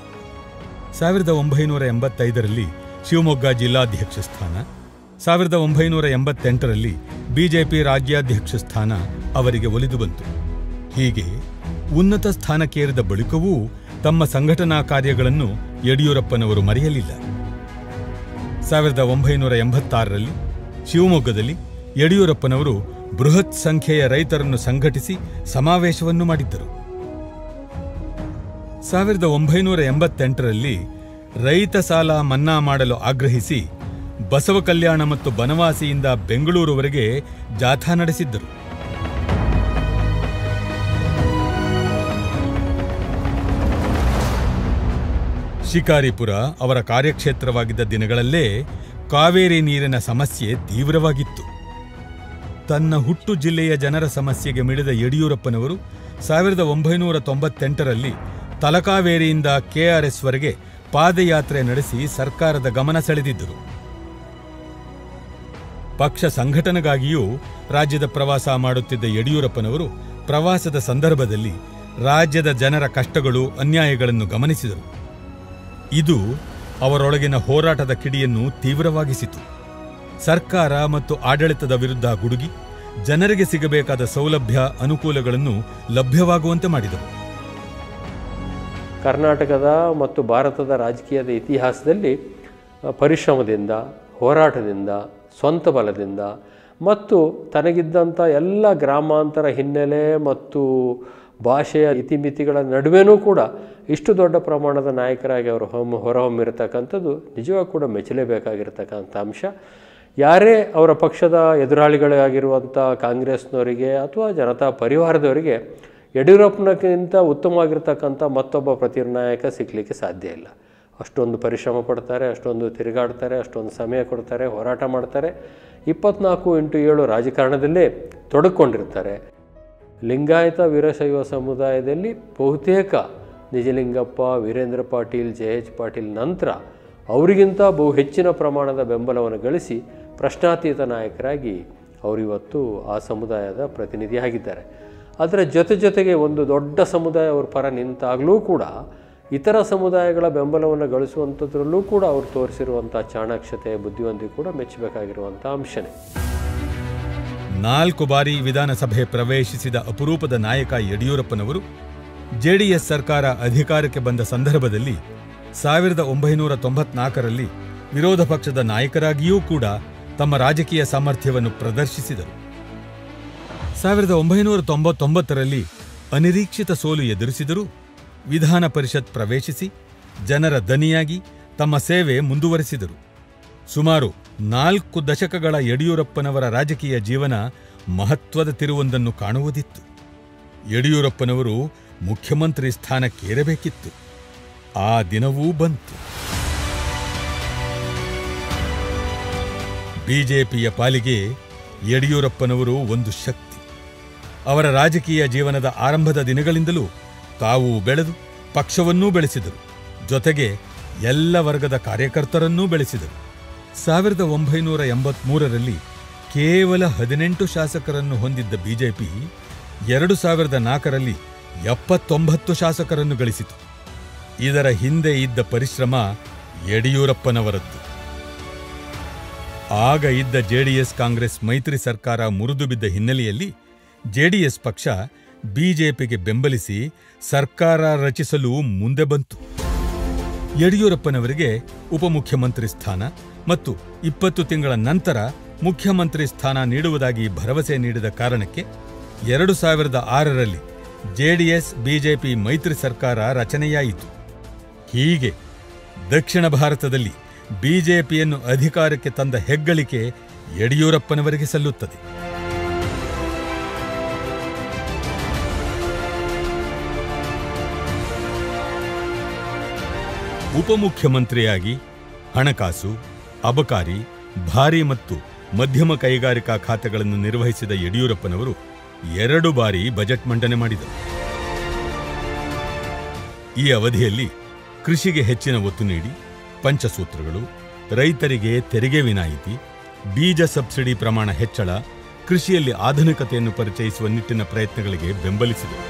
1985ರಲ್ಲಿ ಶಿವಮೊಗ್ಗ ಜಿಲ್ಲಾಧ್ಯಕ್ಷ ಸ್ಥಾನ, 1988ರಲ್ಲಿ ಬಿಜೆಪಿ ರಾಜ್ಯಾಧ್ಯಕ್ಷ ಸ್ಥಾನ ಅವರಿಗೆ ಒಲಿದು ಬಂತು. ಹೀಗೆ ಉನ್ನತ ಸ್ಥಾನಕ್ಕೇರಿದ ಬಳಿಕವೂ ತಮ್ಮ ಸಂಘಟನಾ ಕಾರ್ಯಗಳನ್ನು ಯಡಿಯೂರಪ್ಪನವರು ಮರೆಯಲಿಲ್ಲ. 1986ರಲ್ಲಿ ಶಿವಮೊಗ್ಗದಲ್ಲಿ ಯಡಿಯೂರಪ್ಪನವರು ಬೃಹತ್ ಸಂಖ್ಯೆಯ ರೈತರನ್ನು ಸಂಘಟಿಸಿ ಸಮಾವೇಶವನ್ನು ಮಾಡಿದ್ದರು. 1988ರಲ್ಲಿ ರೈತ ಸಾಲ ಮನ್ನಾ ಮಾಡಲು ಆಗ್ರಹಿಸಿ ಬಸವ ಕಲ್ಯಾಣ ಮತ್ತು ಬನವಾಸಿಯಿಂದ ಬೆಂಗಳೂರುವರೆಗೆ ಜಾಥಾ ನಡೆಸಿದ್ದರು. ಶಿಕಾರಿಪುರ ಅವರ ಕಾರ್ಯಕ್ಷೇತ್ರವಾಗಿದ್ದ ದಿನಗಳಲ್ಲೇ ಕಾವೇರಿ ನೀರಿನ ಸಮಸ್ಯೆ ತೀವ್ರವಾಗಿತ್ತು. ತನ್ನ ಹುಟ್ಟು ಜಿಲ್ಲೆಯ ಜನರ ಸಮಸ್ಯೆಗೆ ಮಿಡಿದ ಯಡಿಯೂರಪ್ಪನವರು 1998ರಲ್ಲಿ ತಲಕಾವೇರಿಯಿಂದ ಕೆಆರ್ಎಸ್ವರೆಗೆ ಪಾದಯಾತ್ರೆ ನಡೆಸಿ ಸರ್ಕಾರದ ಗಮನ ಸೆಳೆದಿದ್ದರು. ಪಕ್ಷ ಸಂಘಟನೆಗಾಗಿಯೂ ರಾಜ್ಯದ ಪ್ರವಾಸ ಮಾಡುತ್ತಿದ್ದ ಯಡಿಯೂರಪ್ಪನವರು ಪ್ರವಾಸದ ಸಂದರ್ಭದಲ್ಲಿ ರಾಜ್ಯದ ಜನರ ಕಷ್ಟಗಳು, ಅನ್ಯಾಯಗಳನ್ನು ಗಮನಿಸಿದರು. ಇದು ಅವರೊಳಗಿನ ಹೋರಾಟದ ಕಿಡಿಯನ್ನು ತೀವ್ರವಾಗಿಸಿತು. ಸರ್ಕಾರ ಮತ್ತು ಆಡಳಿತದ ವಿರುದ್ಧ ಗುಡುಗಿ ಜನರಿಗೆ ಸಿಗಬೇಕಾದ ಸೌಲಭ್ಯ, ಅನುಕೂಲಗಳನ್ನು ಲಭ್ಯವಾಗುವಂತೆ ಮಾಡಿದರು. ಕರ್ನಾಟಕದ ಮತ್ತು ಭಾರತದ ರಾಜಕೀಯದ ಇತಿಹಾಸದಲ್ಲಿ ಪರಿಶ್ರಮದಿಂದ, ಹೋರಾಟದಿಂದ, ಸ್ವಂತ ಬಲದಿಂದ ಮತ್ತು ತನಗಿದ್ದಂಥ ಎಲ್ಲ ಗ್ರಾಮಾಂತರ ಹಿನ್ನೆಲೆ ಮತ್ತು ಭಾಷೆಯ ಇತಿಮಿತಿಗಳ ನಡುವೆನೂ ಕೂಡ ಇಷ್ಟು ದೊಡ್ಡ ಪ್ರಮಾಣದ ನಾಯಕರಾಗಿ ಅವರು ಹೊರಹೊಮ್ಮಿರತಕ್ಕಂಥದ್ದು ನಿಜವಾಗ ಕೂಡ ಮೆಚ್ಚಲೇಬೇಕಾಗಿರ್ತಕ್ಕಂಥ ಅಂಶ. ಯಾರೇ ಅವರ ಪಕ್ಷದ ಎದುರಾಳಿಗಳಾಗಿರುವಂಥ ಕಾಂಗ್ರೆಸ್ನವರಿಗೆ ಅಥವಾ ಜನತಾ ಪರಿವಾರದವರಿಗೆ ಯಡಿಯೂರಪ್ಪನಕ್ಕಿಂತ ಉತ್ತಮವಾಗಿರ್ತಕ್ಕಂಥ ಮತ್ತೊಬ್ಬ ಪ್ರತಿನಾಯಕ ಸಿಗಲಿಕ್ಕೆ ಸಾಧ್ಯ ಇಲ್ಲ. ಅಷ್ಟೊಂದು ಪರಿಶ್ರಮ ಪಡ್ತಾರೆ, ಅಷ್ಟೊಂದು ತಿರುಗಾಡ್ತಾರೆ, ಅಷ್ಟೊಂದು ಸಮಯ ಕೊಡ್ತಾರೆ, ಹೋರಾಟ ಮಾಡ್ತಾರೆ, 24x7 ರಾಜಕಾರಣದಲ್ಲೇ ತೊಡಕೊಂಡಿರ್ತಾರೆ. ಲಿಂಗಾಯತ ವೀರಶೈವ ಸಮುದಾಯದಲ್ಲಿ ಬಹುತೇಕ ನಿಜಲಿಂಗಪ್ಪ, ವೀರೇಂದ್ರ ಪಾಟೀಲ್, ಜೆ.ಎಚ್. ಪಾಟೀಲ್ ನಂತರ ಅವರಿಗಿಂತ ಬಹು ಹೆಚ್ಚಿನ ಪ್ರಮಾಣದ ಬೆಂಬಲವನ್ನು ಗಳಿಸಿ ಪ್ರಶ್ನಾತೀತ ನಾಯಕರಾಗಿ ಅವರಿವತ್ತು ಆ ಸಮುದಾಯದ ಪ್ರತಿನಿಧಿಯಾಗಿದ್ದಾರೆ. ಅದರ ಜೊತೆಗೆ ಒಂದು ದೊಡ್ಡ ಸಮುದಾಯ ಅವ್ರ ಪರ ನಿಂತಾಗಲೂ ಕೂಡ ಇತರ ಸಮುದಾಯಗಳ ಬೆಂಬಲವನ್ನು ಗಳಿಸುವಂಥದ್ರಲ್ಲೂ ಕೂಡ ಅವರು ತೋರಿಸಿರುವಂಥ ಚಾಣಾಕ್ಷತೆ, ಬುದ್ಧಿವಂತಿಕೆ ಕೂಡ ಮೆಚ್ಚಬೇಕಾಗಿರುವಂಥ ಅಂಶನೇ. 4 ಬಾರಿ ವಿಧಾನಸಭೆ ಪ್ರವೇಶಿಸಿದ ಅಪರೂಪದ ನಾಯಕ ಯಡಿಯೂರಪ್ಪನವರು ಜೆಡಿಎಸ್ ಸರ್ಕಾರ ಅಧಿಕಾರಕ್ಕೆ ಬಂದ ಸಂದರ್ಭದಲ್ಲಿ 1994ರಲ್ಲಿ ವಿರೋಧ ಪಕ್ಷದ ನಾಯಕರಾಗಿಯೂ ಕೂಡ ತಮ್ಮ ರಾಜಕೀಯ ಸಾಮರ್ಥ್ಯವನ್ನು ಪ್ರದರ್ಶಿಸಿದರು. 1999ರಲ್ಲಿ ಅನಿರೀಕ್ಷಿತ ಸೋಲು ಎದುರಿಸಿದರೂ ವಿಧಾನ ಪರಿಷತ್ ಪ್ರವೇಶಿಸಿ ಜನರ ದನಿಯಾಗಿ ತಮ್ಮ ಸೇವೆ ಮುಂದುವರೆಸಿದರು. ಸುಮಾರು 4 ದಶಕಗಳ ಯಡಿಯೂರಪ್ಪನವರ ರಾಜಕೀಯ ಜೀವನ ಮಹತ್ವದ ತಿರುವೊಂದನ್ನು ಕಾಣುವುದಿತ್ತು. ಯಡಿಯೂರಪ್ಪನವರು ಮುಖ್ಯಮಂತ್ರಿ ಸ್ಥಾನಕ್ಕೇರಬೇಕಿತ್ತು. ಆ ದಿನವೂ ಬಂತು. ಬಿಜೆಪಿಯ ಪಾಲಿಗೆ ಯಡಿಯೂರಪ್ಪನವರು ಒಂದು ಶಕ್ತಿ. ಅವರ ರಾಜಕೀಯ ಜೀವನದ ಆರಂಭದ ದಿನಗಳಿಂದಲೂ ತಾವು ಬೆಳೆದು ಪಕ್ಷವನ್ನೂ ಬೆಳೆಸಿದರು. ಜೊತೆಗೆ ಎಲ್ಲ ವರ್ಗದ ಕಾರ್ಯಕರ್ತರನ್ನೂ ಬೆಳೆಸಿದರು. 1983ರಲ್ಲಿ ಕೇವಲ 18 ಶಾಸಕರನ್ನು ಹೊಂದಿದ್ದ ಬಿಜೆಪಿ 2004ರಲ್ಲಿ 79 ಶಾಸಕರನ್ನು ಗಳಿಸಿತು. ಇದರ ಹಿಂದೆ ಇದ್ದ ಪರಿಶ್ರಮ ಯಡಿಯೂರಪ್ಪನವರದ್ದು. ಆಗ ಇದ್ದ ಜೆಡಿಎಸ್ ಕಾಂಗ್ರೆಸ್ ಮೈತ್ರಿ ಸರ್ಕಾರ ಮುರಿದು ಬಿದ್ದ ಹಿನ್ನೆಲೆಯಲ್ಲಿ ಜೆಡಿಎಸ್ ಪಕ್ಷ ಬಿಜೆಪಿಗೆ ಬೆಂಬಲಿಸಿ ಸರ್ಕಾರ ರಚಿಸಲು ಮುಂದೆ ಬಂತು. ಯಡಿಯೂರಪ್ಪನವರಿಗೆ ಉಪಮುಖ್ಯಮಂತ್ರಿ ಸ್ಥಾನ ಮತ್ತು 20 ತಿಂಗಳ ನಂತರ ಮುಖ್ಯಮಂತ್ರಿ ಸ್ಥಾನ ನೀಡುವುದಾಗಿ ಭರವಸೆ ನೀಡಿದ ಕಾರಣಕ್ಕೆ 2006ರಲ್ಲಿ ಜೆಡಿಎಸ್ ಬಿಜೆಪಿ ಮೈತ್ರಿ ಸರ್ಕಾರ ರಚನೆಯಾಯಿತು. ಹೀಗೆ ದಕ್ಷಿಣ ಭಾರತದಲ್ಲಿ ಬಿಜೆಪಿಯನ್ನು ಅಧಿಕಾರಕ್ಕೆ ತಂದ ಹೆಗ್ಗಳಿಕೆ ಯಡಿಯೂರಪ್ಪನವರಿಗೆ ಸಲ್ಲುತ್ತದೆ. ಉಪಮುಖ್ಯಮಂತ್ರಿಯಾಗಿ ಹಣಕಾಸು, ಅಬಕಾರಿ, ಭಾರಿ ಮತ್ತು ಮಧ್ಯಮ ಕೈಗಾರಿಕಾ ಖಾತೆಗಳನ್ನು ನಿರ್ವಹಿಸಿದ ಯಡಿಯೂರಪ್ಪನವರು 2 ಬಾರಿ ಬಜೆಟ್ ಮಂಡನೆ ಮಾಡಿದರು. ಈ ಅವಧಿಯಲ್ಲಿ ಕೃಷಿಗೆ ಹೆಚ್ಚಿನ ಒತ್ತು ನೀಡಿ ಪಂಚಸೂತ್ರಗಳು, ರೈತರಿಗೆ ತೆರಿಗೆ ವಿನಾಯಿತಿ, ಬೀಜ ಸಬ್ಸಿಡಿ ಪ್ರಮಾಣ ಹೆಚ್ಚಳ, ಕೃಷಿಯಲ್ಲಿ ಆಧುನಿಕತೆಯನ್ನು ಪರಿಚಯಿಸುವ ನಿಟ್ಟಿನ ಪ್ರಯತ್ನಗಳಿಗೆ ಬೆಂಬಲಿಸಿದರು.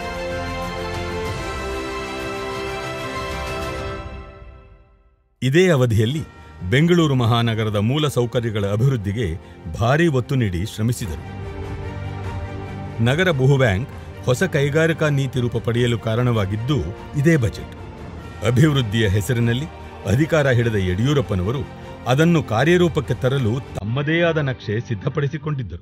ಇದೇ ಅವಧಿಯಲ್ಲಿ ಬೆಂಗಳೂರು ಮಹಾನಗರದ ಮೂಲ ಸೌಕರ್ಯಗಳ ಅಭಿವೃದ್ಧಿಗೆ ಭಾರೀ ಒತ್ತು ನೀಡಿ ಶ್ರಮಿಸಿದರು. ನಗರ ಭೂಬ್ಯಾಂಕ್ ಹೊಸ ಕೈಗಾರಿಕಾ ನೀತಿ ರೂಪ ಪಡೆಯಲು ಕಾರಣವಾಗಿದ್ದು ಇದೇ ಬಜೆಟ್. ಅಭಿವೃದ್ಧಿಯ ಹೆಸರಿನಲ್ಲಿ ಅಧಿಕಾರ ಹಿಡಿದ ಯಡಿಯೂರಪ್ಪನವರು ಅದನ್ನು ಕಾರ್ಯರೂಪಕ್ಕೆ ತರಲು ತಮ್ಮದೇ ಆದ ನಕ್ಷೆ ಸಿದ್ಧಪಡಿಸಿಕೊಂಡಿದ್ದರು.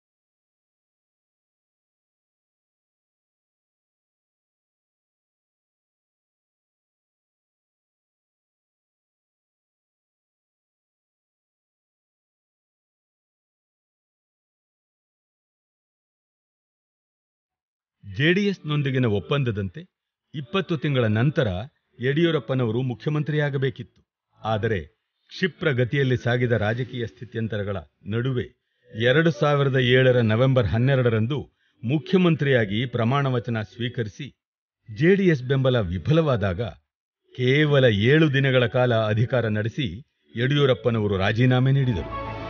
ಜೆಡಿಎಸ್ನೊಂದಿಗಿನ ಒಪ್ಪಂದದಂತೆ 20 ತಿಂಗಳ ನಂತರ ಯಡಿಯೂರಪ್ಪನವರು ಮುಖ್ಯಮಂತ್ರಿಯಾಗಬೇಕಿತ್ತು. ಆದರೆ ಕ್ಷಿಪ್ರ ಗತಿಯಲ್ಲಿ ಸಾಗಿದ ರಾಜಕೀಯ ಸ್ಥಿತ್ಯಂತರಗಳ ನಡುವೆ 2007 ನವೆಂಬರ್ 12ರಂದು ಮುಖ್ಯಮಂತ್ರಿಯಾಗಿ ಪ್ರಮಾಣವಚನ ಸ್ವೀಕರಿಸಿ ಜೆಡಿಎಸ್ ಬೆಂಬಲ ವಿಫಲವಾದಾಗ ಕೇವಲ 7 ದಿನಗಳ ಕಾಲ ಅಧಿಕಾರ ನಡೆಸಿ ಯಡಿಯೂರಪ್ಪನವರು ರಾಜೀನಾಮೆ ನೀಡಿದರು.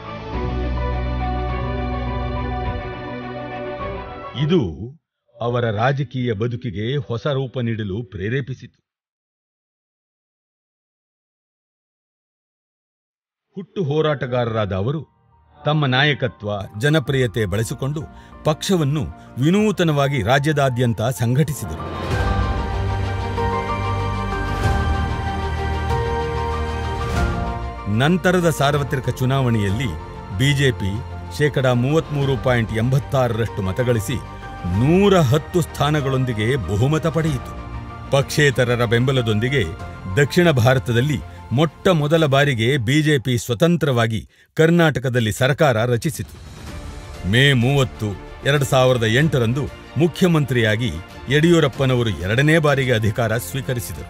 ಇದು ಅವರ ರಾಜಕೀಯ ಬದುಕಿಗೆ ಹೊಸ ರೂಪ ನೀಡಲು ಪ್ರೇರೇಪಿಸಿತು. ಹುಟ್ಟು ಹೋರಾಟಗಾರರಾದ ಅವರು ತಮ್ಮ ನಾಯಕತ್ವ, ಜನಪ್ರಿಯತೆ ಬಳಸಿಕೊಂಡು ಪಕ್ಷವನ್ನು ವಿನೂತನವಾಗಿ ರಾಜ್ಯದಾದ್ಯಂತ ಸಂಘಟಿಸಿದರು. ನಂತರದ ಸಾರ್ವತ್ರಿಕ ಚುನಾವಣೆಯಲ್ಲಿ ಬಿಜೆಪಿ 33.86% ಮತಗಳಿಸಿ 110 ಸ್ಥಾನಗಳೊಂದಿಗೆ ಬಹುಮತ ಪಡೆಯಿತು. ಪಕ್ಷೇತರರ ಬೆಂಬಲದೊಂದಿಗೆ ದಕ್ಷಿಣ ಭಾರತದಲ್ಲಿ ಮೊಟ್ಟ ಮೊದಲ ಬಾರಿಗೆ ಬಿಜೆಪಿ ಸ್ವತಂತ್ರವಾಗಿ ಕರ್ನಾಟಕದಲ್ಲಿ ಸರ್ಕಾರ ರಚಿಸಿತು. ಮೇ 30, 2008ರಂದು ಮುಖ್ಯಮಂತ್ರಿಯಾಗಿ ಯಡಿಯೂರಪ್ಪನವರು 2ನೇ ಬಾರಿಗೆ ಅಧಿಕಾರ ಸ್ವೀಕರಿಸಿದರು.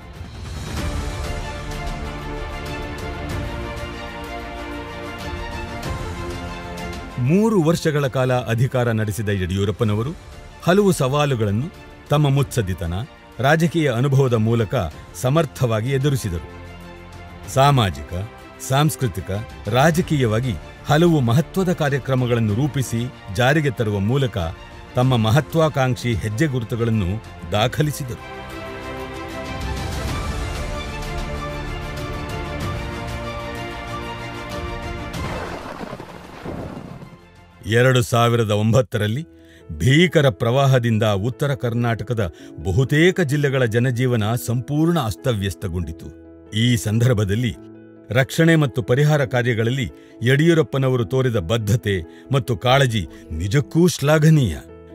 ಮೂರು ವರ್ಷಗಳ ಕಾಲ ಅಧಿಕಾರ ನಡೆಸಿದ ಯಡಿಯೂರಪ್ಪನವರು ಹಲವು ಸವಾಲುಗಳನ್ನು ತಮ್ಮ ಮುತ್ಸದ್ದಿತನ, ರಾಜಕೀಯ ಅನುಭವದ ಮೂಲಕ ಸಮರ್ಥವಾಗಿ ಎದುರಿಸಿದರು. ಸಾಮಾಜಿಕ, ಸಾಂಸ್ಕೃತಿಕ, ರಾಜಕೀಯವಾಗಿ ಹಲವು ಮಹತ್ವದ ಕಾರ್ಯಕ್ರಮಗಳನ್ನು ರೂಪಿಸಿ ಜಾರಿಗೆ ತರುವ ಮೂಲಕ ತಮ್ಮ ಮಹತ್ವಾಕಾಂಕ್ಷಿ ಹೆಜ್ಜೆ ಗುರುತುಗಳನ್ನು ದಾಖಲಿಸಿದರು. 2009ರಲ್ಲಿ ಭೀಕರ ಪ್ರವಾಹದಿಂದ ಉತ್ತರ ಕರ್ನಾಟಕದ ಬಹುತೇಕ ಜಿಲ್ಲೆಗಳ ಜನಜೀವನ ಸಂಪೂರ್ಣ ಅಸ್ತವ್ಯಸ್ತಗೊಂಡಿತು. ಈ ಸಂದರ್ಭದಲ್ಲಿ ರಕ್ಷಣೆ ಮತ್ತು ಪರಿಹಾರ ಕಾರ್ಯಗಳಲ್ಲಿ ಯಡಿಯೂರಪ್ಪನವರು ತೋರಿದ ಬದ್ಧತೆ ಮತ್ತು ಕಾಳಜಿ ನಿಜಕ್ಕೂ ಶ್ಲಾಘನೀಯ.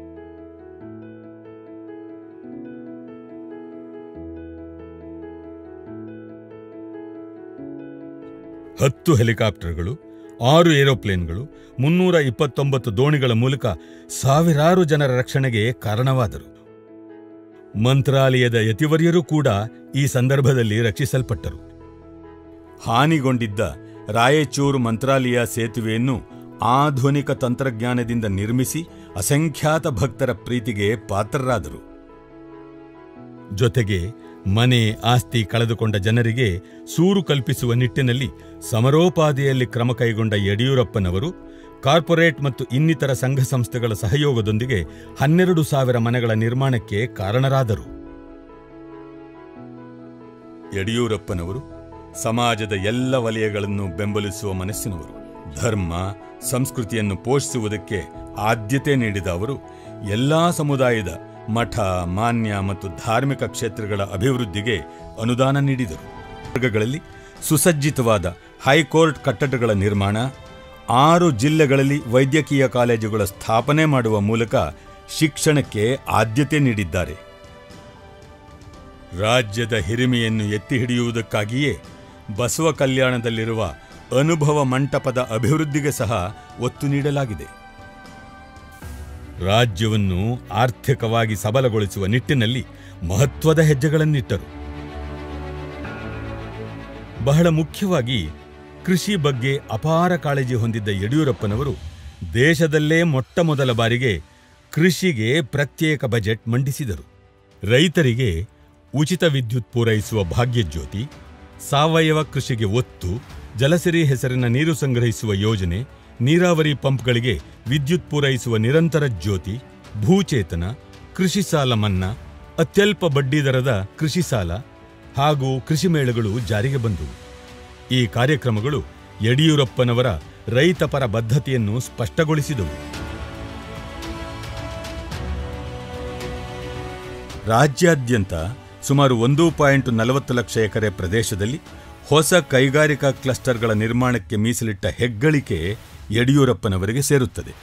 ಹತ್ತು ಹೆಲಿಕಾಪ್ಟರ್ಗಳು, 6 ಏರೋಪ್ಲೇನ್ಗಳು, 329 ದೋಣಿಗಳ ಮೂಲಕ ಸಾವಿರಾರು ಜನರ ರಕ್ಷಣೆಗೆ ಕಾರಣವಾದರು. ಮಂತ್ರಾಲಯದ ಯತಿವರ್ಯರೂ ಕೂಡ ಈ ಸಂದರ್ಭದಲ್ಲಿ ರಕ್ಷಿಸಲ್ಪಟ್ಟರು. ಹಾನಿಗೊಂಡಿದ್ದ ರಾಯಚೂರು ಮಂತ್ರಾಲಯ ಸೇತುವೆಯನ್ನು ಆಧುನಿಕ ತಂತ್ರಜ್ಞಾನದಿಂದ ನಿರ್ಮಿಸಿ ಅಸಂಖ್ಯಾತ ಭಕ್ತರ ಪ್ರೀತಿಗೆ ಪಾತ್ರರಾದರು. ಜೊತೆಗೆ ಮನೆ, ಆಸ್ತಿ ಕಳೆದುಕೊಂಡ ಜನರಿಗೆ ಸೂರು ಕಲ್ಪಿಸುವ ನಿಟ್ಟಿನಲ್ಲಿ ಸಮರೋಪಾದಿಯಲ್ಲಿ ಕ್ರಮ ಕೈಗೊಂಡ ಯಡಿಯೂರಪ್ಪನವರು ಕಾರ್ಪೊರೇಟ್ ಮತ್ತು ಇನ್ನಿತರ ಸಂಘ ಸಂಸ್ಥೆಗಳ ಸಹಯೋಗದೊಂದಿಗೆ 12,000 ಮನೆಗಳ ನಿರ್ಮಾಣಕ್ಕೆ ಕಾರಣರಾದರು. ಯಡಿಯೂರಪ್ಪನವರು ಸಮಾಜದ ಎಲ್ಲ ವಲಯಗಳನ್ನು ಬೆಂಬಲಿಸುವ ಮನಸ್ಸಿನವರು. ಧರ್ಮ, ಸಂಸ್ಕೃತಿಯನ್ನು ಪೋಷಿಸುವುದಕ್ಕೆ ಆದ್ಯತೆ ನೀಡಿದ ಅವರು ಎಲ್ಲಾ ಸಮುದಾಯದ ಮಠ, ಮಾನ್ಯ ಮತ್ತು ಧಾರ್ಮಿಕ ಕ್ಷೇತ್ರಗಳ ಅಭಿವೃದ್ಧಿಗೆ ಅನುದಾನ ನೀಡಿದರು. ವರ್ಗಗಳಲ್ಲಿ ಸುಸಜ್ಜಿತವಾದ ಹೈಕೋರ್ಟ್ ಕಟ್ಟಡಗಳ ನಿರ್ಮಾಣ, 6 ಜಿಲ್ಲೆಗಳಲ್ಲಿ ವೈದ್ಯಕೀಯ ಕಾಲೇಜುಗಳ ಸ್ಥಾಪನೆ ಮಾಡುವ ಮೂಲಕ ಶಿಕ್ಷಣಕ್ಕೆ ಆದ್ಯತೆ ನೀಡಿದ್ದಾರೆ. ರಾಜ್ಯದ ಹಿರಿಮೆಯನ್ನು ಎತ್ತಿ ಹಿಡಿಯುವುದಕ್ಕಾಗಿಯೇ ಬಸವ ಕಲ್ಯಾಣದಲ್ಲಿರುವ ಅನುಭವ ಮಂಟಪದ ಅಭಿವೃದ್ಧಿಗೆ ಸಹ ಒತ್ತು ನೀಡಲಾಗಿದೆ. ರಾಜ್ಯವನ್ನು ಆರ್ಥಿಕವಾಗಿ ಸಬಲಗೊಳಿಸುವ ನಿಟ್ಟಿನಲ್ಲಿ ಮಹತ್ವದ ಹೆಜ್ಜೆಗಳನ್ನಿಟ್ಟರು. ಬಹಳ ಮುಖ್ಯವಾಗಿ ಕೃಷಿ ಬಗ್ಗೆ ಅಪಾರ ಕಾಳಜಿ ಹೊಂದಿದ್ದ ಯಡಿಯೂರಪ್ಪನವರು ದೇಶದಲ್ಲೇ ಮೊಟ್ಟ ಮೊದಲ ಬಾರಿಗೆ ಕೃಷಿಗೆ ಪ್ರತ್ಯೇಕ ಬಜೆಟ್ ಮಂಡಿಸಿದರು. ರೈತರಿಗೆ ಉಚಿತ ವಿದ್ಯುತ್ ಪೂರೈಸುವ ಭಾಗ್ಯಜ್ಯೋತಿ, ಸಾವಯವ ಕೃಷಿಗೆ ಒತ್ತು, ಜಲಸಿರಿ ಹೆಸರಿನ ನೀರು ಸಂಗ್ರಹಿಸುವ ಯೋಜನೆ, ನೀರಾವರಿ ಪಂಪ್ಗಳಿಗೆ ವಿದ್ಯುತ್ ಪೂರೈಸುವ ನಿರಂತರ ಜ್ಯೋತಿ, ಭೂಚೇತನ, ಕೃಷಿ ಸಾಲ ಮನ್ನಾ, ಅತ್ಯಲ್ಪ ಬಡ್ಡಿದರದ ಕೃಷಿ ಸಾಲ ಹಾಗೂ ಕೃಷಿ ಮೇಳಗಳು ಜಾರಿಗೆ ಬಂದವು. ಈ ಕಾರ್ಯಕ್ರಮಗಳು ಯಡಿಯೂರಪ್ಪನವರ ರೈತಪರ ಬದ್ಧತೆಯನ್ನು ಸ್ಪಷ್ಟಗೊಳಿಸಿದವು. ರಾಜ್ಯಾದ್ಯಂತ ಸುಮಾರು 1.40 ಲಕ್ಷ ಎಕರೆ ಪ್ರದೇಶದಲ್ಲಿ ಹೊಸ ಕೈಗಾರಿಕಾ ಕ್ಲಸ್ಟರ್ಗಳ ನಿರ್ಮಾಣಕ್ಕೆ ಮೀಸಲಿಟ್ಟ ಹೆಗ್ಗಳಿಕೆ ಯಡಿಯೂರಪ್ಪನವರಿಗೆ ಸೇರುತ್ತದೆ.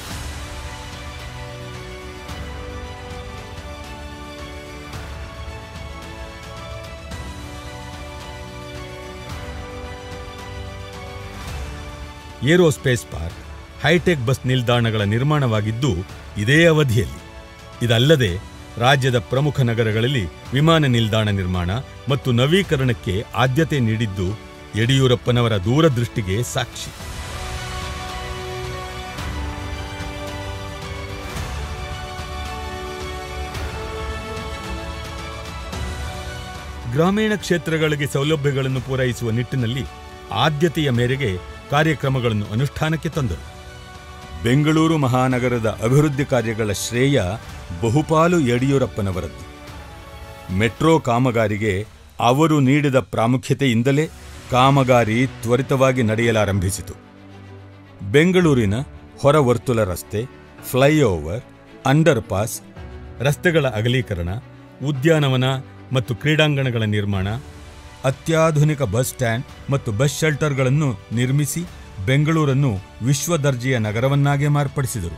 ಏರೋಸ್ಪೇಸ್ ಪಾರ್ಕ್, ಹೈಟೆಕ್ ಬಸ್ ನಿಲ್ದಾಣಗಳ ನಿರ್ಮಾಣವಾಗಿದ್ದು ಇದೇ ಅವಧಿಯಲ್ಲಿ. ಇದಲ್ಲದೆ ರಾಜ್ಯದ ಪ್ರಮುಖ ನಗರಗಳಲ್ಲಿ ವಿಮಾನ ನಿಲ್ದಾಣ ನಿರ್ಮಾಣ ಮತ್ತು ನವೀಕರಣಕ್ಕೆ ಆದ್ಯತೆ ನೀಡಿದ್ದು ಯಡಿಯೂರಪ್ಪನವರ ದೂರದೃಷ್ಟಿಗೆ ಸಾಕ್ಷಿ. ಗ್ರಾಮೀಣ ಕ್ಷೇತ್ರಗಳಿಗೆ ಸೌಲಭ್ಯಗಳನ್ನು ಪೂರೈಸುವ ನಿಟ್ಟಿನಲ್ಲಿ ಆದ್ಯತೆಯ ಮೇರೆಗೆ ಕಾರ್ಯಕ್ರಮಗಳನ್ನು ಅನುಷ್ಠಾನಕ್ಕೆ ತಂದರು. ಬೆಂಗಳೂರು ಮಹಾನಗರದ ಅಭಿವೃದ್ಧಿ ಕಾರ್ಯಗಳ ಶ್ರೇಯ ಬಹುಪಾಲು ಯಡಿಯೂರಪ್ಪನವರದ್ದು. ಮೆಟ್ರೋ ಕಾಮಗಾರಿಗೆ ಅವರು ನೀಡಿದ ಪ್ರಾಮುಖ್ಯತೆಯಿಂದಲೇ ಕಾಮಗಾರಿ ತ್ವರಿತವಾಗಿ ನಡೆಯಲಾರಂಭಿಸಿತು. ಬೆಂಗಳೂರಿನ ಹೊರವರ್ತುಲ ರಸ್ತೆ, ಫ್ಲೈಓವರ್, ಅಂಡರ್ ಪಾಸ್, ರಸ್ತೆಗಳ ಅಗಲೀಕರಣ, ಉದ್ಯಾನವನ ಮತ್ತು ಕ್ರೀಡಾಂಗಣಗಳ ನಿರ್ಮಾಣ, ಅತ್ಯಾಧುನಿಕ ಬಸ್ ಸ್ಟ್ಯಾಂಡ್ ಮತ್ತು ಬಸ್ ಶೆಲ್ಟರ್ಗಳನ್ನು ನಿರ್ಮಿಸಿ ಬೆಂಗಳೂರನ್ನು ವಿಶ್ವ ದರ್ಜೆಯ ನಗರವನ್ನಾಗಿ ಮಾರ್ಪಡಿಸಿದರು.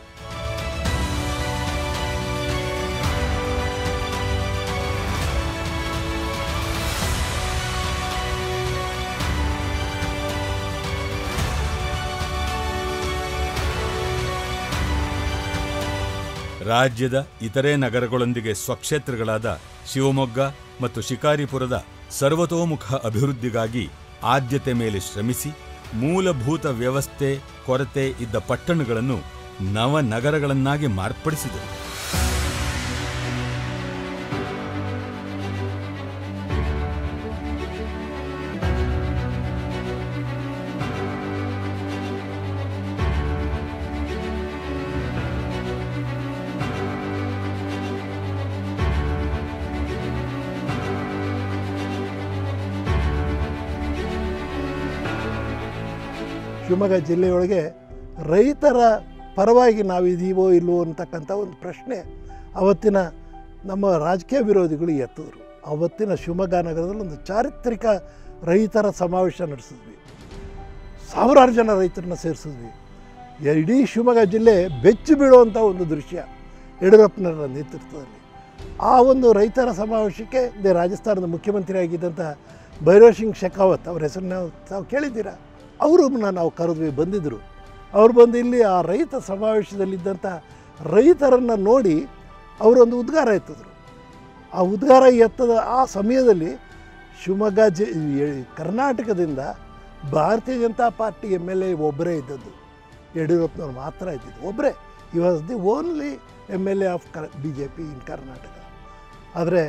ರಾಜ್ಯದ ಇತರೆ ನಗರಗಳೊಂದಿಗೆ ಸ್ವಕ್ಷೇತ್ರಗಳಾದ ಶಿವಮೊಗ್ಗ ಮತ್ತು ಶಿಕಾರಿಪುರದ ಸರ್ವತೋಮುಖ ಅಭಿವೃದ್ಧಿಗಾಗಿ ಆದ್ಯತೆ ಮೇಲೆ ಶ್ರಮಿಸಿ ಮೂಲಭೂತ ವ್ಯವಸ್ಥೆ ಕೊರತೆ ಇದ್ದ ಪಟ್ಟಣಗಳನ್ನು ನವನಗರಗಳನ್ನಾಗಿ ಮಾರ್ಪಡಿಸಿದರು. ಶಿವಮೊಗ್ಗ ಜಿಲ್ಲೆಯೊಳಗೆ ರೈತರ ಪರವಾಗಿ ನಾವಿದ್ದೀವೋ ಇಲ್ವೋ ಅಂತಕ್ಕಂಥ ಒಂದು ಪ್ರಶ್ನೆ ಅವತ್ತಿನ ನಮ್ಮ ರಾಜಕೀಯ ವಿರೋಧಿಗಳು ಎತ್ತಿದ್ರು. ಅವತ್ತಿನ ಶಿವಮೊಗ್ಗ ನಗರದಲ್ಲಿ ಒಂದು ಚಾರಿತ್ರಿಕ ರೈತರ ಸಮಾವೇಶ ನಡೆಸಿದ್ವಿ. ಸಾವಿರಾರು ಜನ ರೈತರನ್ನ ಸೇರಿಸಿದ್ವಿ. ಇಡೀ ಶಿವಮೊಗ್ಗ ಜಿಲ್ಲೆ ಬೆಚ್ಚಿ ಬೀಳುವಂಥ ಒಂದು ದೃಶ್ಯ ಯಡಿಯೂರಪ್ಪನವರ ನೇತೃತ್ವದಲ್ಲಿ. ಆ ಒಂದು ರೈತರ ಸಮಾವೇಶಕ್ಕೆ ರಾಜಸ್ಥಾನದ ಮುಖ್ಯಮಂತ್ರಿ ಆಗಿದ್ದಂಥ ಭೈರವ್ ಸಿಂಗ್ ಶೆಖಾವತ್ ಅವರ ಹೆಸರನ್ನ ತಾವು ಕೇಳಿದ್ದೀರಾ? ಅವರನ್ನ ನಾವು ಕರೆದ್ವಿ, ಬಂದಿದ್ದರು. ಅವ್ರು ಬಂದು ಇಲ್ಲಿ ಆ ರೈತ ಸಮಾವೇಶದಲ್ಲಿದ್ದಂಥ ರೈತರನ್ನು ನೋಡಿ ಅವರೊಂದು ಉದ್ಗಾರ ಎತ್ತಿದ್ರು. ಆ ಉದ್ಗಾರ ಎತ್ತದ ಆ ಸಮಯದಲ್ಲಿ ಶಿವಮೊಗ್ಗ ಕರ್ನಾಟಕದಿಂದ ಭಾರತೀಯ ಜನತಾ ಪಾರ್ಟಿ MLA ಒಬ್ಬರೇ ಇದ್ದದ್ದು, ಯಡಿಯೂರಪ್ಪನವ್ರು ಮಾತ್ರ ಇದ್ದಿದ್ದು, ಒಬ್ಬರೇ. ಈ was the only MLA of BJP in Karnataka. ಆದರೆ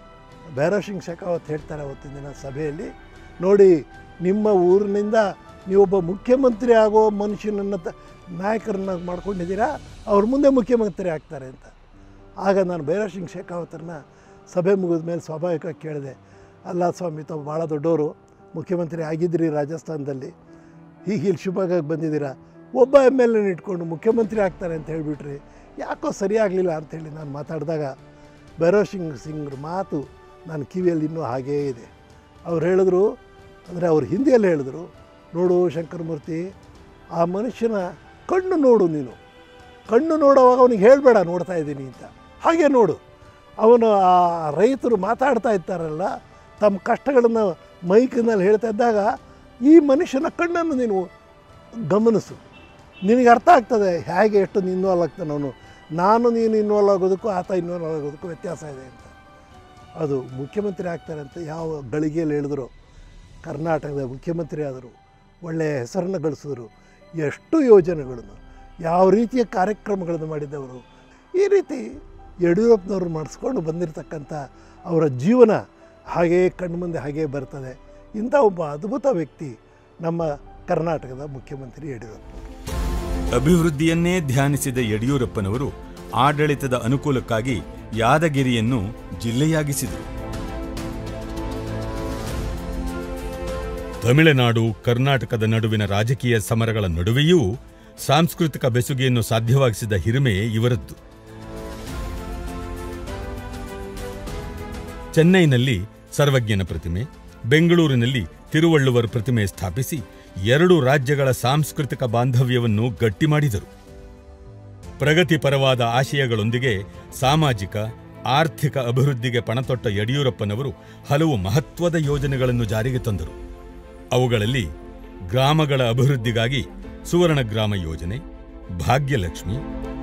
ಭೈರವ್ ಸಿಂಗ್ ಶೆಖಾವತ್ ಹೇಳ್ತಾರೆ ಅವತ್ತಿನ ದಿನ ಸಭೆಯಲ್ಲಿ, ನೋಡಿ ನಿಮ್ಮ ಊರಿನಿಂದ ನೀವೊಬ್ಬ ಮುಖ್ಯಮಂತ್ರಿ ಆಗೋ ಮನುಷ್ಯನನ್ನು ನಾಯಕರನ್ನ ಮಾಡ್ಕೊಂಡಿದ್ದೀರಾ, ಅವ್ರ ಮುಂದೆ ಮುಖ್ಯಮಂತ್ರಿ ಆಗ್ತಾರೆ ಅಂತ. ಆಗ ನಾನು ಭೈರವ್ ಸಿಂಗ್ ಶೆಖಾವತರನ್ನ ಸಭೆ ಮುಗಿದ ಮೇಲೆ ಸ್ವಾಭಾವಿಕವಾಗಿ ಕೇಳಿದೆ, ಅಲ್ಲ ಸ್ವಾಮಿ, ತಾವು ಭಾಳ ದೊಡ್ಡವರು, ಮುಖ್ಯಮಂತ್ರಿ ಆಗಿದ್ದಿರಿ ರಾಜಸ್ಥಾನದಲ್ಲಿ, ಹೀಗೆ ಇಲ್ಲಿ ಶಿವಮೊಗ್ಗಕ್ಕೆ ಬಂದಿದ್ದೀರಾ, ಒಬ್ಬ MLA ಇಟ್ಕೊಂಡು ಮುಖ್ಯಮಂತ್ರಿ ಆಗ್ತಾರೆ ಅಂತ ಹೇಳಿಬಿಟ್ರಿ, ಯಾಕೋ ಸರಿಯಾಗಲಿಲ್ಲ ಅಂಥೇಳಿ ನಾನು ಮಾತಾಡಿದಾಗ ಭೈರವ್ ಸಿಂಗ್ರ ಮಾತು ನನ್ನ ಕಿವಿಯಲ್ಲಿ ಇನ್ನೂ ಹಾಗೇ ಇದೆ. ಅವ್ರು ಹೇಳಿದ್ರು, ಅಂದರೆ ಅವ್ರು ಹಿಂದಿಯಲ್ಲಿ ಹೇಳಿದ್ರು, ನೋಡು ಶಂಕರಮೂರ್ತಿ, ಆ ಮನುಷ್ಯನ ಕಣ್ಣು ನೋಡು, ನೀನು ಕಣ್ಣು ನೋಡುವಾಗ ಅವನಿಗೆ ಹೇಳಬೇಡ ನೋಡ್ತಾ ಇದ್ದೀನಿ ಅಂತ, ಹಾಗೆ ನೋಡು. ಅವನು ಆ ರೈತರು ಮಾತಾಡ್ತಾ ಇರ್ತಾರಲ್ಲ, ತಮ್ಮ ಕಷ್ಟಗಳನ್ನು ಮೈಕಿನಲ್ಲಿ ಹೇಳ್ತಾ ಇದ್ದಾಗ ಈ ಮನುಷ್ಯನ ಕಣ್ಣನ್ನು ನೀನು ಗಮನಿಸು, ನಿನಗೆ ಅರ್ಥ ಆಗ್ತದೆ ಹೇಗೆ ಎಷ್ಟು ಇನ್ವಾಲ್ವ್ ಆಗ್ತಾನೆ ಅವನು. ನಾನು ನೀನು ಇನ್ವಾಲ್ವ್ ಆಗೋದಕ್ಕೂ ಆತ ಇನ್ವಾಲ್ವ್ ಆಗೋದಕ್ಕೂ ವ್ಯತ್ಯಾಸ ಇದೆ ಅಂತ. ಅದು ಮುಖ್ಯಮಂತ್ರಿ ಆಗ್ತಾರೆ ಅಂತ ಯಾವ ಗಳಿಗೆಯಲ್ಲಿ ಹೇಳಿದ್ರು, ಕರ್ನಾಟಕದ ಮುಖ್ಯಮಂತ್ರಿ ಆದರು, ಒಳ್ಳೆಯ ಹೆಸರನ್ನು ಗಳಿಸಿದ್ರು, ಎಷ್ಟು ಯೋಜನೆಗಳನ್ನು, ಯಾವ ರೀತಿಯ ಕಾರ್ಯಕ್ರಮಗಳನ್ನು ಮಾಡಿದ್ದವರು. ಈ ರೀತಿ ಯಡಿಯೂರಪ್ಪನವರು ಮಾಡಿಸ್ಕೊಂಡು ಬಂದಿರತಕ್ಕಂಥ ಅವರ ಜೀವನ ಹಾಗೇ ಕಣ್ಮುಂದೆ ಹಾಗೇ ಬರ್ತದೆ. ಇಂಥ ಒಬ್ಬ ಅದ್ಭುತ ವ್ಯಕ್ತಿ ನಮ್ಮ ಕರ್ನಾಟಕದ ಮುಖ್ಯಮಂತ್ರಿ ಯಡಿಯೂರಪ್ಪ. ಅಭಿವೃದ್ಧಿಯನ್ನೇ ಧ್ಯಾನಿಸಿದ ಯಡಿಯೂರಪ್ಪನವರು ಆಡಳಿತದ ಅನುಕೂಲಕ್ಕಾಗಿ ಯಾದಗಿರಿಯನ್ನು ಜಿಲ್ಲೆಯಾಗಿಸಿದರು. ತಮಿಳುನಾಡು ಕರ್ನಾಟಕದ ನಡುವಿನ ರಾಜಕೀಯ ಸಮರಗಳ ನಡುವೆಯೂ ಸಾಂಸ್ಕೃತಿಕ ಬೆಸುಗೆಯನ್ನು ಸಾಧ್ಯವಾಗಿಸಿದ ಹಿರಿಮೆ ಇವರದ್ದು. ಚೆನ್ನೈನಲ್ಲಿ ಸರ್ವಜ್ಞನ ಪ್ರತಿಮೆ, ಬೆಂಗಳೂರಿನಲ್ಲಿ ತಿರುವಳ್ಳುವರ್ ಪ್ರತಿಮೆ ಸ್ಥಾಪಿಸಿ 2 ರಾಜ್ಯಗಳ ಸಾಂಸ್ಕೃತಿಕ ಬಾಂಧವ್ಯವನ್ನು ಗಟ್ಟಿ ಮಾಡಿದರು. ಪ್ರಗತಿಪರವಾದ ಆಶಯಗಳೊಂದಿಗೆ ಸಾಮಾಜಿಕ ಆರ್ಥಿಕ ಅಭಿವೃದ್ಧಿಗೆ ಪಣತೊಟ್ಟ ಯಡಿಯೂರಪ್ಪನವರು ಹಲವು ಮಹತ್ವದ ಯೋಜನೆಗಳನ್ನು ಜಾರಿಗೆ ತಂದರು. ಅವುಗಳಲ್ಲಿ ಗ್ರಾಮಗಳ ಅಭಿವೃದ್ಧಿಗಾಗಿ ಸುವರ್ಣ ಗ್ರಾಮ ಯೋಜನೆ, ಭಾಗ್ಯಲಕ್ಷ್ಮಿ,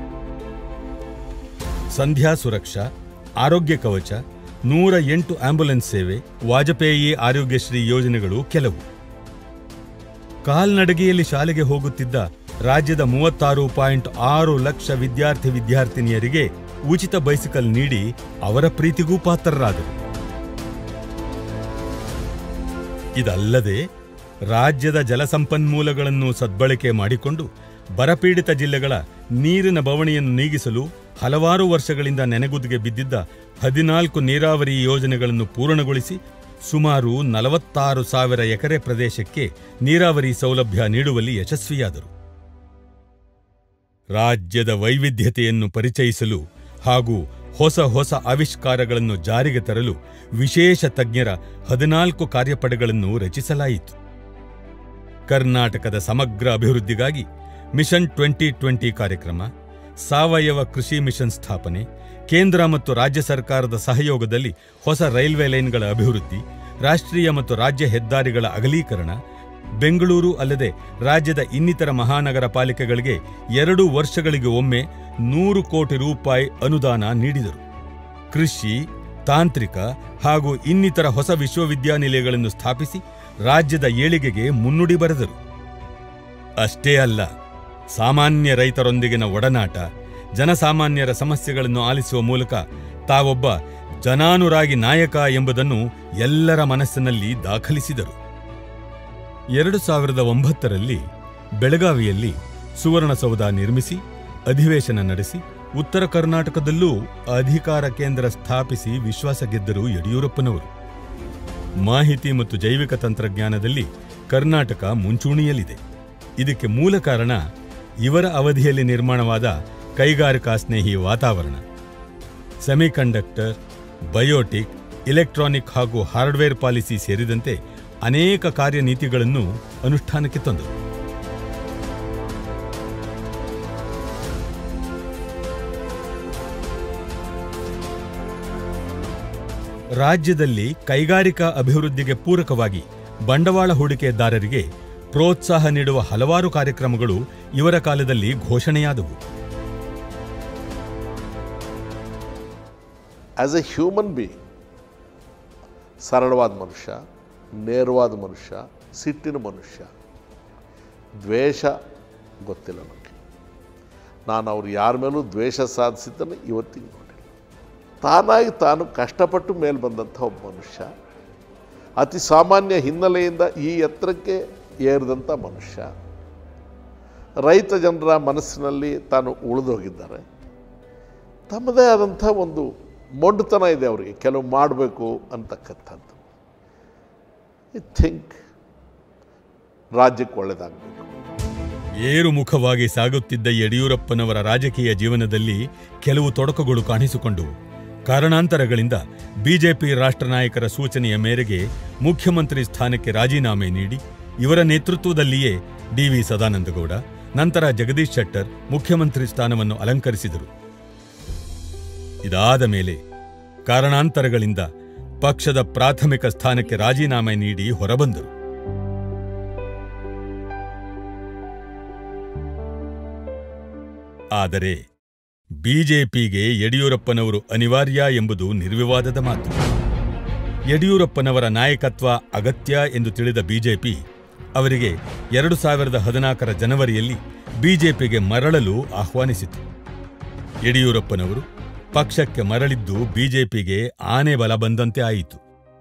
ಸಂಧ್ಯಾ ಸುರಕ್ಷಾ, ಆರೋಗ್ಯ ಕವಚ, 108 ಆಂಬ್ಯುಲೆನ್ಸ್ ಸೇವೆ, ವಾಜಪೇಯಿ ಆರೋಗ್ಯಶ್ರೀ ಯೋಜನೆಗಳು ಕೆಲವು. ಕಾಲ್ನಡಿಗೆಯಲ್ಲಿ ಶಾಲೆಗೆ ಹೋಗುತ್ತಿದ್ದ ರಾಜ್ಯದ 36.6 ಲಕ್ಷ ವಿದ್ಯಾರ್ಥಿನಿಯರಿಗೆ ಉಚಿತ ಬೈಸಿಕಲ್ ನೀಡಿ ಅವರ ಪ್ರೀತಿಗೂ ಪಾತ್ರರಾದರು. ಇದಲ್ಲದೆ ರಾಜ್ಯದ ಜಲಸಂಪನ್ಮೂಲಗಳನ್ನು ಸದ್ಬಳಕೆ ಮಾಡಿಕೊಂಡು ಬರಪೀಡಿತ ಜಿಲ್ಲೆಗಳ ನೀರಿನ ಬವಣೆಯನ್ನು ನೀಗಿಸಲು ಹಲವಾರು ವರ್ಷಗಳಿಂದ ನೆನೆಗುದಿಗೆ ಬಿದ್ದಿದ್ದ 14 ನೀರಾವರಿ ಯೋಜನೆಗಳನ್ನು ಪೂರ್ಣಗೊಳಿಸಿ ಸುಮಾರು 46,000 ಎಕರೆ ಪ್ರದೇಶಕ್ಕೆ ನೀರಾವರಿ ಸೌಲಭ್ಯ ನೀಡುವಲ್ಲಿ ಯಶಸ್ವಿಯಾದರು. ರಾಜ್ಯದ ವೈವಿಧ್ಯತೆಯನ್ನು ಪರಿಚಯಿಸಲು ಹಾಗೂ ಹೊಸ ಆವಿಷ್ಕಾರಗಳನ್ನು ಜಾರಿಗೆ ತರಲು ವಿಶೇಷ ತಜ್ಞರ 14 ಕಾರ್ಯಪಡೆಗಳನ್ನು ರಚಿಸಲಾಯಿತು. ಕರ್ನಾಟಕದ ಸಮಗ್ರ ಅಭಿವೃದ್ಧಿಗಾಗಿ ಮಿಷನ್ 2020 ಕಾರ್ಯಕ್ರಮ, ಸಾವಯವ ಕೃಷಿ ಮಿಷನ್ ಸ್ಥಾಪನೆ, ಕೇಂದ್ರ ಮತ್ತು ರಾಜ್ಯ ಸರ್ಕಾರದ ಸಹಯೋಗದಲ್ಲಿ ಹೊಸ ರೈಲ್ವೆ ಲೈನ್ಗಳ ಅಭಿವೃದ್ಧಿ, ರಾಷ್ಟ್ರೀಯ ಮತ್ತು ರಾಜ್ಯ ಹೆದ್ದಾರಿಗಳ ಅಗಲೀಕರಣ, ಬೆಂಗಳೂರು ಅಲ್ಲದೆ ರಾಜ್ಯದ ಇನ್ನಿತರ ಮಹಾನಗರ ಪಾಲಿಕೆಗಳಿಗೆ 2 ವರ್ಷಗಳಿಗೆ ಒಮ್ಮೆ 100 ಕೋಟಿ ರೂಪಾಯಿ ಅನುದಾನ ನೀಡಿದರು. ಕೃಷಿ, ತಾಂತ್ರಿಕ ಹಾಗೂ ಇನ್ನಿತರ ಹೊಸ ವಿಶ್ವವಿದ್ಯಾನಿಲಯಗಳನ್ನು ಸ್ಥಾಪಿಸಿ ರಾಜ್ಯದ ಏಳಿಗೆಗೆ ಮುನ್ನುಡಿ ಬರೆದರು. ಅಷ್ಟೇ ಅಲ್ಲ, ಸಾಮಾನ್ಯ ರೈತರೊಂದಿಗಿನ ಒಡನಾಟ, ಜನಸಾಮಾನ್ಯರ ಸಮಸ್ಯೆಗಳನ್ನು ಆಲಿಸುವ ಮೂಲಕ ತಾವೊಬ್ಬ ಜನಾನುರಾಗಿ ನಾಯಕ ಎಂಬುದನ್ನು ಎಲ್ಲರ ಮನಸ್ಸಿನಲ್ಲಿ ದಾಖಲಿಸಿದರು. 2009ರಲ್ಲಿ ಬೆಳಗಾವಿಯಲ್ಲಿ ಸುವರ್ಣಸೌಧ ನಿರ್ಮಿಸಿ ಅಧಿವೇಶನ ನಡೆಸಿ ಉತ್ತರ ಕರ್ನಾಟಕದಲ್ಲೂ ಅಧಿಕಾರ ಕೇಂದ್ರ ಸ್ಥಾಪಿಸಿ ವಿಶ್ವಾಸ ಗೆದ್ದರು ಯಡಿಯೂರಪ್ಪನವರು. ಮಾಹಿತಿ ಮತ್ತು ಜೈವಿಕ ತಂತ್ರಜ್ಞಾನದಲ್ಲಿ ಕರ್ನಾಟಕ ಮುಂಚೂಣಿಯಲ್ಲಿದೆ. ಇದಕ್ಕೆ ಮೂಲ ಕಾರಣ ಇವರ ಅವಧಿಯಲ್ಲಿ ನಿರ್ಮಾಣವಾದ ಕೈಗಾರಿಕಾ ಸ್ನೇಹಿ ವಾತಾವರಣ. ಸೆಮಿಕಂಡಕ್ಟರ್, ಬಯೋಟಿಕ್, ಇಲೆಕ್ಟ್ರಾನಿಕ್ ಹಾಗೂ ಹಾರ್ಡ್ವೇರ್ ಪಾಲಿಸಿ ಸೇರಿದಂತೆ ಅನೇಕ ಕಾರ್ಯನೀತಿಗಳನ್ನು ಅನುಷ್ಠಾನಕ್ಕೆ ತಂದರು. ರಾಜ್ಯದಲ್ಲಿ ಕೈಗಾರಿಕಾ ಅಭಿವೃದ್ಧಿಗೆ ಪೂರಕವಾಗಿ ಬಂಡವಾಳ ಹೂಡಿಕೆದಾರರಿಗೆ ಪ್ರೋತ್ಸಾಹ ನೀಡುವ ಹಲವಾರು ಕಾರ್ಯಕ್ರಮಗಳು ಇವರ ಕಾಲದಲ್ಲಿ ಘೋಷಣೆಯಾದವು. ಆಸ್ ಎ ಹ್ಯೂಮನ್ ಬೀಯಿಂಗ್, ಸರಳವಾದ ಮನುಷ್ಯ, ನೇರವಾದ ಮನುಷ್ಯ, ಸಿಟ್ಟಿನ ಮನುಷ್ಯ, ದ್ವೇಷ ಗೊತ್ತಿಲ್ಲ ನನಗೆ. ನಾನು ಅವ್ರು ಯಾರ ಮೇಲೂ ದ್ವೇಷ ಸಾಧಿಸಿದ್ದನ್ನು ಇವತ್ತಿಗೆ ನೋಡಿಲ್ಲ. ತಾನಾಗಿ ತಾನು ಕಷ್ಟಪಟ್ಟು ಮೇಲೆ ಬಂದಂಥ ಒಬ್ಬ ಮನುಷ್ಯ, ಅತಿ ಸಾಮಾನ್ಯ ಹಿನ್ನೆಲೆಯಿಂದ ಈ ಎತ್ತರಕ್ಕೆ ಏರಿದಂಥ ಮನುಷ್ಯ, ರೈತ ಜನರ ಮನಸ್ಸಿನಲ್ಲಿ ತಾನು ಉಳಿದೋಗಿದ್ದಾರೆ. ತಮ್ಮದೇ ಆದಂಥ ಒಂದು ಮೊಂಡುತನ ಇದೆ ಅವರಿಗೆ, ಕೆಲವು ಮಾಡಬೇಕು ಅಂತಕ್ಕಂಥದ್ದು. ಐ ಥಿಂಕ್ ರಾಜ್ಯಕ್ಕೆ ಒಳ್ಳೆಯದಾಗಬೇಕು. ಏರುಮುಖವಾಗಿ ಸಾಗುತ್ತಿದ್ದ ಯಡಿಯೂರಪ್ಪನವರ ರಾಜಕೀಯ ಜೀವನದಲ್ಲಿ ಕೆಲವು ತೊಡಕುಗಳು ಕಾಣಿಸಿಕೊಂಡವು. ಕಾರಣಾಂತರಗಳಿಂದ ಬಿಜೆಪಿ ರಾಷ್ಟ್ರ ನಾಯಕರ ಸೂಚನೆಯ ಮೇರೆಗೆ ಮುಖ್ಯಮಂತ್ರಿ ಸ್ಥಾನಕ್ಕೆ ರಾಜೀನಾಮೆ ನೀಡಿ ಇವರ ನೇತೃತ್ವದಲ್ಲಿಯೇ ಡಿ.ವಿ. ಸದಾನಂದಗೌಡ, ನಂತರ ಜಗದೀಶ್ ಶೆಟ್ಟರ್ ಮುಖ್ಯಮಂತ್ರಿ ಸ್ಥಾನವನ್ನು ಅಲಂಕರಿಸಿದರು. ಇದಾದ ಮೇಲೆ ಕಾರಣಾಂತರಗಳಿಂದ ಪಕ್ಷದ ಪ್ರಾಥಮಿಕ ಸ್ಥಾನಕ್ಕೆ ರಾಜೀನಾಮೆ ನೀಡಿ ಹೊರಬಂದರು. ಆದರೆ ಬಿಜೆಪಿಗೆ ಯಡಿಯೂರಪ್ಪನವರು ಅನಿವಾರ್ಯ ಎಂಬುದು ನಿರ್ವಿವಾದದ ಮಾತು. ಯಡಿಯೂರಪ್ಪನವರ ನಾಯಕತ್ವ ಅಗತ್ಯ ಎಂದು ತಿಳಿದ ಬಿಜೆಪಿ ಅವರಿಗೆ 2014ರ ಜನವರಿಯಲ್ಲಿ ಬಿಜೆಪಿಗೆ ಮರಳಲು ಆಹ್ವಾನಿಸಿತು. ಯಡಿಯೂರಪ್ಪನವರು ಪಕ್ಷಕ್ಕೆ ಮರಳಿದ್ದು ಬಿಜೆಪಿಗೆ ಆನೆ ಬಲ ಬಂದಂತೆ ಆಯಿತು.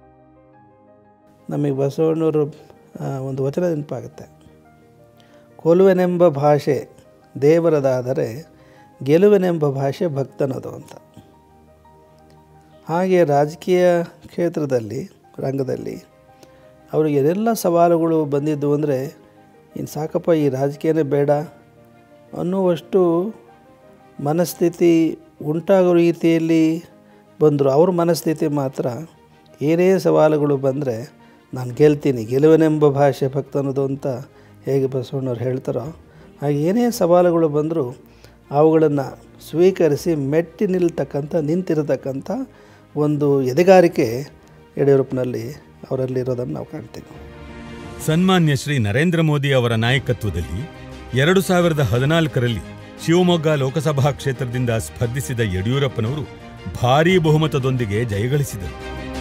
ನಮಗೆ ಬಸವಣ್ಣವರು ಒಂದು ವಚನ ನೆನಪಾಗುತ್ತೆ, ಕೊಲುವೆನೆಂಬ ಭಾಷೆ ದೇವರದಾದರೆ ಗೆಲುವೆನೆಂಬ ಭಾಷೆ ಭಕ್ತನದು ಅಂತ. ಹಾಗೆ ರಾಜಕೀಯ ಕ್ಷೇತ್ರದಲ್ಲಿ, ರಂಗದಲ್ಲಿ ಅವರಿಗೆ ಏನೆಲ್ಲ ಸವಾಲುಗಳು ಬಂದಿದ್ದು ಅಂದರೆ, ಇನ್ನು ಸಾಕಪ್ಪ ಈ ರಾಜಕೀಯನೇ ಬೇಡ ಅನ್ನುವಷ್ಟು ಮನಸ್ಥಿತಿ ಉಂಟಾಗೋ ರೀತಿಯಲ್ಲಿ ಬಂದರು. ಅವ್ರ ಮನಸ್ಥಿತಿ ಮಾತ್ರ ಏನೇ ಸವಾಲುಗಳು ಬಂದರೆ ನಾನು ಗೆಲ್ತೀನಿ, ಗೆಲುವನೆಂಬ ಭಾಷೆ ಭಕ್ತ ಅನ್ನೋದು ಅಂತ ಹೇಗೆ ಬಸವಣ್ಣವ್ರು ಹೇಳ್ತಾರೋ ಹಾಗೆ ಏನೇ ಸವಾಲುಗಳು ಬಂದರೂ ಅವುಗಳನ್ನು ಸ್ವೀಕರಿಸಿ ಮೆಟ್ಟಿ ನಿಂತಿರತಕ್ಕಂಥ ಒಂದು ಎದೆಗಾರಿಕೆ ಯಡಿಯೂರಪ್ಪನಲ್ಲಿ ಅವರಲ್ಲಿರೋದನ್ನು ನಾವು ಕಾಣ್ತೀವಿ. ಸನ್ಮಾನ್ಯ ಶ್ರೀ ನರೇಂದ್ರ ಮೋದಿ ಅವರ ನಾಯಕತ್ವದಲ್ಲಿ 2014ರಲ್ಲಿ ಶಿವಮೊಗ್ಗ ಲೋಕಸಭಾ ಕ್ಷೇತ್ರದಿಂದ ಸ್ಪರ್ಧಿಸಿದ ಯಡಿಯೂರಪ್ಪನವರು ಭಾರೀ ಬಹುಮತದೊಂದಿಗೆ ಜಯಗಳಿಸಿದರು.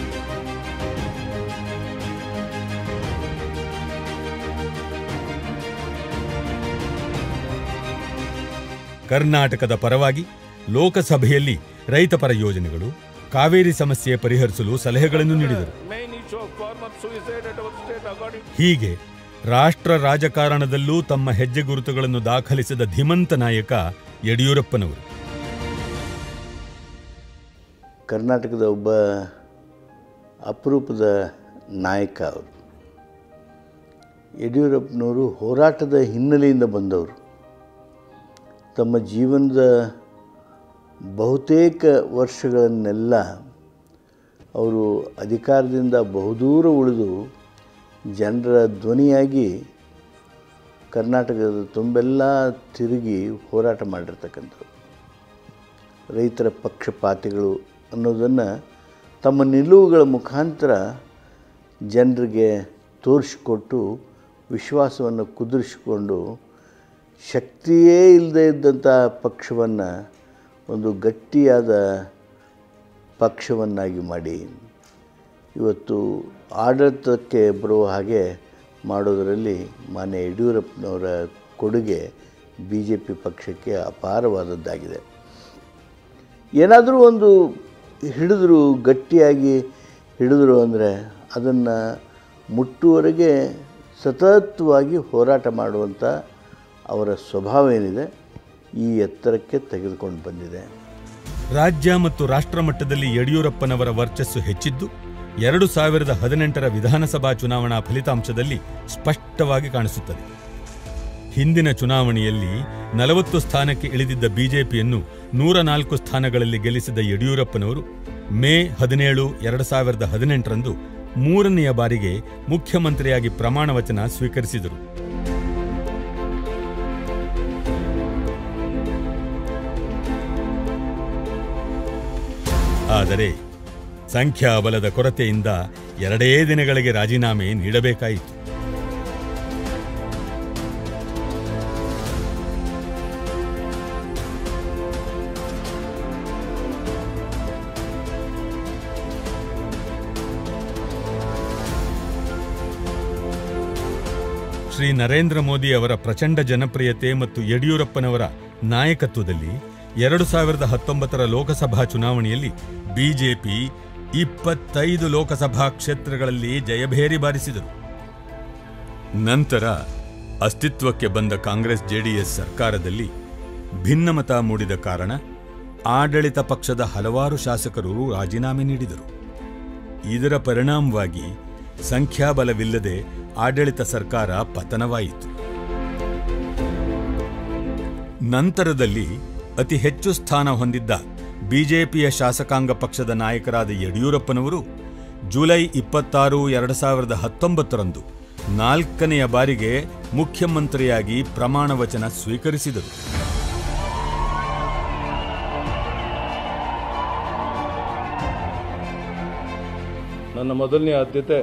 ಕರ್ನಾಟಕದ ಪರವಾಗಿ ಲೋಕಸಭೆಯಲ್ಲಿ ರೈತಪರ ಯೋಜನೆಗಳು, ಕಾವೇರಿ ಸಮಸ್ಯೆ ಪರಿಹರಿಸಲು ಸಲಹೆಗಳನ್ನು ನೀಡಿದರು. ಹೀಗೆ ರಾಷ್ಟ್ರ ರಾಜಕಾರಣದಲ್ಲೂ ತಮ್ಮ ಹೆಜ್ಜೆ ಗುರುತುಗಳನ್ನು ದಾಖಲಿಸಿದ ಧೀಮಂತ ನಾಯಕ ಯಡಿಯೂರಪ್ಪನವರು. ಕರ್ನಾಟಕದ ಒಬ್ಬ ಅಪರೂಪದ ನಾಯಕ ಅವರು. ಯಡಿಯೂರಪ್ಪನವರು ಹೋರಾಟದ ಹಿನ್ನೆಲೆಯಿಂದ ಬಂದವರು. ತಮ್ಮ ಜೀವನದ ಬಹುತೇಕ ವರ್ಷಗಳನ್ನೆಲ್ಲ ಅವರು ಅಧಿಕಾರದಿಂದ ಬಹುದೂರ ಉಳಿದು ಜನರ ಧ್ವನಿಯಾಗಿ ಕರ್ನಾಟಕದ ತುಂಬೆಲ್ಲ ತಿರುಗಿ ಹೋರಾಟ ಮಾಡಿರ್ತಕ್ಕಂಥವ್ರು. ರೈತರ ಪಕ್ಷಪಾತಿಗಳು ಅನ್ನೋದನ್ನು ತಮ್ಮ ನಿಲುವುಗಳ ಮುಖಾಂತರ ಜನರಿಗೆ ತೋರಿಸಿಕೊಟ್ಟು ವಿಶ್ವಾಸವನ್ನು ಕುದುರಿಸಿಕೊಂಡು ಶಕ್ತಿಯೇ ಇಲ್ಲದೇ ಇದ್ದಂಥ ಪಕ್ಷವನ್ನು ಒಂದು ಗಟ್ಟಿಯಾದ ಪಕ್ಷವನ್ನಾಗಿ ಮಾಡಿ ಇವತ್ತು ಆಡಳಿತಕ್ಕೆ ಬರುವ ಹಾಗೆ ಮಾಡೋದರಲ್ಲಿ ಮಾನ್ಯ ಯಡಿಯೂರಪ್ಪನವರ ಕೊಡುಗೆ BJP ಪಕ್ಷಕ್ಕೆ ಅಪಾರವಾದದ್ದಾಗಿದೆ. ಏನಾದರೂ ಒಂದು ಹಿಡಿದ್ರು, ಗಟ್ಟಿಯಾಗಿ ಹಿಡಿದ್ರು ಅಂದರೆ ಅದನ್ನು ಮುಟ್ಟುವರೆಗೆ ಸತತವಾಗಿ ಹೋರಾಟ ಮಾಡುವಂಥ ಅವರ ಸ್ವಭಾವ ಏನಿದೆ ಈ ಎತ್ತರಕ್ಕೆ ತೆಗೆದುಕೊಂಡು ಬಂದಿದೆ. ರಾಜ್ಯ ಮತ್ತು ರಾಷ್ಟ್ರ ಮಟ್ಟದಲ್ಲಿ ಯಡಿಯೂರಪ್ಪನವರ ವರ್ಚಸ್ಸು ಹೆಚ್ಚಿದ್ದು 2018ರ ವಿಧಾನಸಭಾ ಚುನಾವಣಾ ಫಲಿತಾಂಶದಲ್ಲಿ ಸ್ಪಷ್ಟವಾಗಿ ಕಾಣಿಸುತ್ತದೆ. ಹಿಂದಿನ ಚುನಾವಣೆಯಲ್ಲಿ 40 ಸ್ಥಾನಕ್ಕೆ ಇಳಿದಿದ್ದ ಬಿಜೆಪಿಯನ್ನು 104 ಸ್ಥಾನಗಳಲ್ಲಿ ಗೆಲ್ಲಿಸಿದ ಯಡಿಯೂರಪ್ಪನವರು ಮೇ 17, 2018ರಂದು 3ನೆಯ ಬಾರಿಗೆ ಮುಖ್ಯಮಂತ್ರಿಯಾಗಿ ಪ್ರಮಾಣ ವಚನ ಸ್ವೀಕರಿಸಿದರು. ಆದರೆ ಸಂಖ್ಯಾಬಲದ ಕೊರತೆಯಿಂದ 2 ದಿನಗಳಿಗೆ ರಾಜೀನಾಮೆ ನೀಡಬೇಕಾಯಿತು. ಶ್ರೀ ನರೇಂದ್ರ ಮೋದಿ ಅವರ ಪ್ರಚಂಡ ಜನಪ್ರಿಯತೆ ಮತ್ತು ಯಡಿಯೂರಪ್ಪನವರ ನಾಯಕತ್ವದಲ್ಲಿ 2019ರ ಲೋಕಸಭಾ ಚುನಾವಣೆಯಲ್ಲಿ ಬಿಜೆಪಿ 25 ಲೋಕಸಭಾ ಕ್ಷೇತ್ರಗಳಲ್ಲಿ ಜಯಭೇರಿ ಬಾರಿಸಿದರು. ನಂತರ ಅಸ್ತಿತ್ವಕ್ಕೆ ಬಂದ ಕಾಂಗ್ರೆಸ್ ಜೆಡಿಎಸ್ ಸರ್ಕಾರದಲ್ಲಿ ಭಿನ್ನಮತ ಮೂಡಿದ ಕಾರಣ ಆಡಳಿತ ಪಕ್ಷದ ಹಲವಾರು ಶಾಸಕರು ರಾಜೀನಾಮೆ ನೀಡಿದರು. ಇದರ ಪರಿಣಾಮವಾಗಿ ಸಂಖ್ಯಾಬಲವಿಲ್ಲದೆ ಆಡಳಿತ ಸರ್ಕಾರ ಪತನವಾಯಿತು. ನಂತರದಲ್ಲಿ ಅತಿ ಹೆಚ್ಚು ಸ್ಥಾನ ಹೊಂದಿದ್ದ ಬಿಜೆಪಿಯ ಶಾಸಕಾಂಗ ಪಕ್ಷದ ನಾಯಕರಾದ ಯಡಿಯೂರಪ್ಪನವರು ಜುಲೈ 26, 2019ರಂದು 4ನೆಯ ಬಾರಿಗೆ ಮುಖ್ಯಮಂತ್ರಿಯಾಗಿ ಪ್ರಮಾಣ ವಚನ ಸ್ವೀಕರಿಸಿದರು. ನನ್ನ ಮೊದಲನೇ ಆದ್ಯತೆ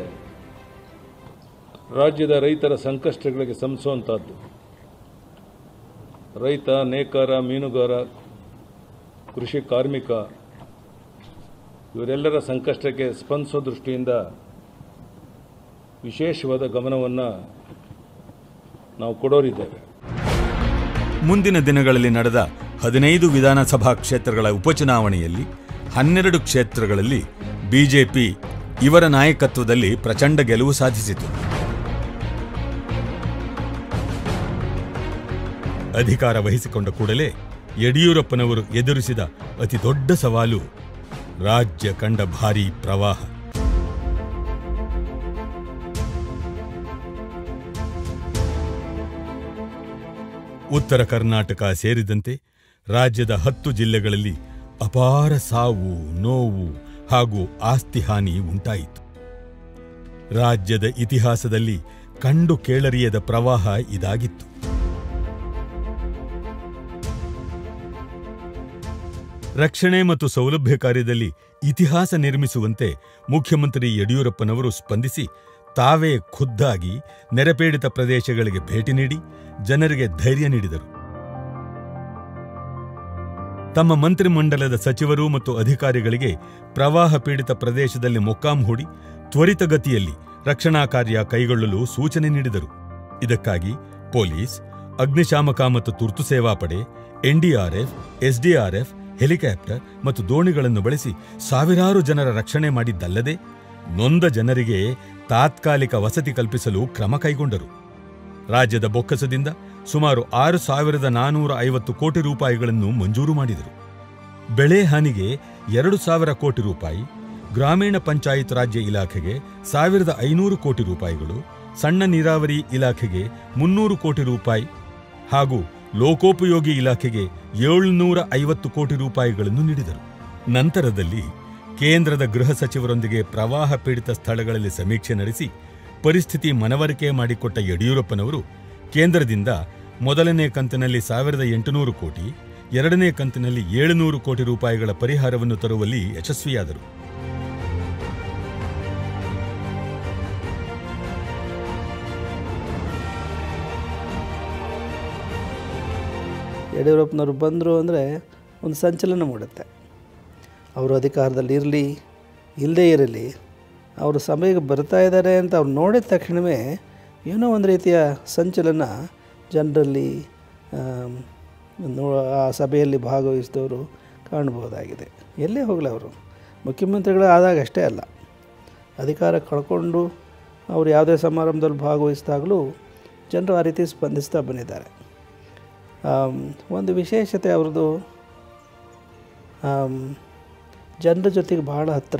ರಾಜ್ಯದ ರೈತರ ಸಂಕಷ್ಟಗಳಿಗೆ ಸ್ಪಂದಿಸುವಂಥದ್ದು. ರೈತ, ನೇಕಾರ, ಮೀನುಗಾರ, ಕೃಷಿ ಕಾರ್ಮಿಕ ಇವರೆಲ್ಲರ ಸಂಕಷ್ಟಕ್ಕೆ ಸ್ಪಂದಿಸೋ ದೃಷ್ಟಿಯಿಂದ ವಿಶೇಷವಾದ ಗಮನವನ್ನು ನಾವು ಕೊಡೋರಿದ್ದೇವೆ. ಮುಂದಿನ ದಿನಗಳಲ್ಲಿ ನಡೆದ 15 ವಿಧಾನಸಭಾ ಕ್ಷೇತ್ರಗಳ ಉಪಚುನಾವಣೆಯಲ್ಲಿ 12 ಕ್ಷೇತ್ರಗಳಲ್ಲಿ ಬಿಜೆಪಿ ಇವರ ನಾಯಕತ್ವದಲ್ಲಿ ಪ್ರಚಂಡ ಗೆಲುವು ಸಾಧಿಸಿತು. ಅಧಿಕಾರ ವಹಿಸಿಕೊಂಡ ಕೂಡಲೇ ಯಡಿಯೂರಪ್ಪನವರು ಎದುರಿಸಿದ ಅತಿ ದೊಡ್ಡ ಸವಾಲು ರಾಜ್ಯ ಕಂಡ ಭಾರೀ ಪ್ರವಾಹ. ಉತ್ತರ ಕರ್ನಾಟಕ ಸೇರಿದಂತೆ ರಾಜ್ಯದ 10 ಜಿಲ್ಲೆಗಳಲ್ಲಿ ಅಪಾರ ಸಾವು, ನೋವು, ಹಾಗೂ ಆಸ್ತಿ ಹಾನಿ ಉಂಟಾಯಿತು. ರಾಜ್ಯದ ಇತಿಹಾಸದಲ್ಲಿ ಕಂಡು ಕೇಳರಿಯದ ಪ್ರವಾಹ ಇದಾಗಿತ್ತು. ರಕ್ಷಣೆ ಮತ್ತು ಸೌಲಭ್ಯ ಕಾರ್ಯದಲ್ಲಿ ಇತಿಹಾಸ ನಿರ್ಮಿಸುವಂತೆ ಮುಖ್ಯಮಂತ್ರಿ ಯಡಿಯೂರಪ್ಪನವರು ಸ್ಪಂದಿಸಿ ತಾವೇ ಖುದ್ದಾಗಿ ನೆರೆಪೀಡಿತ ಪ್ರದೇಶಗಳಿಗೆ ಭೇಟಿ ನೀಡಿ ಜನರಿಗೆ ಧೈರ್ಯ ನೀಡಿದರು. ತಮ್ಮ ಮಂತ್ರಿಮಂಡಲದ ಸಚಿವರು ಮತ್ತು ಅಧಿಕಾರಿಗಳಿಗೆ ಪ್ರವಾಹ ಪೀಡಿತ ಪ್ರದೇಶದಲ್ಲಿ ಮೊಕ್ಕಾಂ ಹೂಡಿ ತ್ವರಿತಗತಿಯಲ್ಲಿ ರಕ್ಷಣಾ ಕಾರ್ಯ ಕೈಗೊಳ್ಳಲು ಸೂಚನೆ ನೀಡಿದರು. ಇದಕ್ಕಾಗಿ ಪೊಲೀಸ್, ಅಗ್ನಿಶಾಮಕ ಮತ್ತು ತುರ್ತು ಸೇವಾ ಪಡೆ, ಎನ್ಡಿಆರ್ಎಫ್, ಎಸ್ಡಿಆರ್ಎಫ್, ಹೆಲಿಕಾಪ್ಟರ್ ಮತ್ತು ದೋಣಿಗಳನ್ನು ಬಳಸಿ ಸಾವಿರಾರು ಜನರ ರಕ್ಷಣೆ ಮಾಡಿದ್ದಲ್ಲದೆ ನೊಂದ ಜನರಿಗೆ ತಾತ್ಕಾಲಿಕ ವಸತಿ ಕಲ್ಪಿಸಲು ಕ್ರಮ ಕೈಗೊಂಡರು. ರಾಜ್ಯದ ಬೊಕ್ಕಸದಿಂದ ಸುಮಾರು 6,450 ಕೋಟಿ ರೂಪಾಯಿಗಳನ್ನು ಮಂಜೂರು ಮಾಡಿದರು. ಬೆಳೆ ಹಾನಿಗೆ 2,000 ಕೋಟಿ ರೂಪಾಯಿ, ಗ್ರಾಮೀಣ ಪಂಚಾಯತ್ ರಾಜ್ಯ ಇಲಾಖೆಗೆ 1,500 ಕೋಟಿ ರೂಪಾಯಿಗಳು, ಸಣ್ಣ ನೀರಾವರಿ ಇಲಾಖೆಗೆ 300 ಕೋಟಿ ರೂಪಾಯಿ ಹಾಗೂ ಲೋಕೋಪಯೋಗಿ ಇಲಾಖೆಗೆ 750 ಕೋಟಿ ರೂಪಾಯಿಗಳನ್ನು ನೀಡಿದರು. ನಂತರದಲ್ಲಿ ಕೇಂದ್ರದ ಗೃಹ ಸಚಿವರೊಂದಿಗೆ ಪ್ರವಾಹ ಪೀಡಿತ ಸ್ಥಳಗಳಲ್ಲಿ ಸಮೀಕ್ಷೆ ನಡೆಸಿ ಪರಿಸ್ಥಿತಿ ಮನವರಿಕೆ ಮಾಡಿಕೊಟ್ಟ ಯಡಿಯೂರಪ್ಪನವರು ಕೇಂದ್ರದಿಂದ ಮೊದಲನೇ ಕಂತಿನಲ್ಲಿ 1,800 ಕೋಟಿ, ಎರಡನೇ ಕಂತಿನಲ್ಲಿ 700 ಕೋಟಿ ರೂಪಾಯಿಗಳ ಪರಿಹಾರವನ್ನು ತರುವಲ್ಲಿ ಯಶಸ್ವಿಯಾದರು. ಯಡಿಯೂರಪ್ಪನವರು ಬಂದರು ಅಂದರೆ ಒಂದು ಸಂಚಲನ ಮೂಡುತ್ತೆ. ಅವರು ಅಧಿಕಾರದಲ್ಲಿ ಇರಲಿ ಇಲ್ಲದೇ ಇರಲಿ, ಅವರು ಸಮಯಕ್ಕೆ ಬರ್ತಾ ಇದ್ದಾರೆ ಅಂತ ಅವ್ರು ನೋಡಿದ ತಕ್ಷಣವೇ ಏನೋ ಒಂದು ರೀತಿಯ ಸಂಚಲನ ಜನರಲ್ಲಿ ಆ ಸಭೆಯಲ್ಲಿ ಭಾಗವಹಿಸಿದವರು ಕಾಣಬಹುದಾಗಿದೆ. ಎಲ್ಲೇ ಹೋಗಲಿ ಅವರು ಮುಖ್ಯಮಂತ್ರಿಗಳು ಆದಾಗ ಅಷ್ಟೇ ಅಲ್ಲ, ಅಧಿಕಾರ ಕಳ್ಕೊಂಡು ಅವರು ಯಾವುದೇ ಸಮಾರಂಭದಲ್ಲಿ ಭಾಗವಹಿಸಿದಾಗಲೂ ಜನರು ಆ ರೀತಿ ಸ್ಪಂದಿಸ್ತಾ ಬಂದಿದ್ದಾರೆ. ಒಂದು ವಿಶೇಷತೆ ಅವ್ರದ್ದು, ಜನರ ಜೊತೆಗೆ ಭಾಳ ಹತ್ತಿರ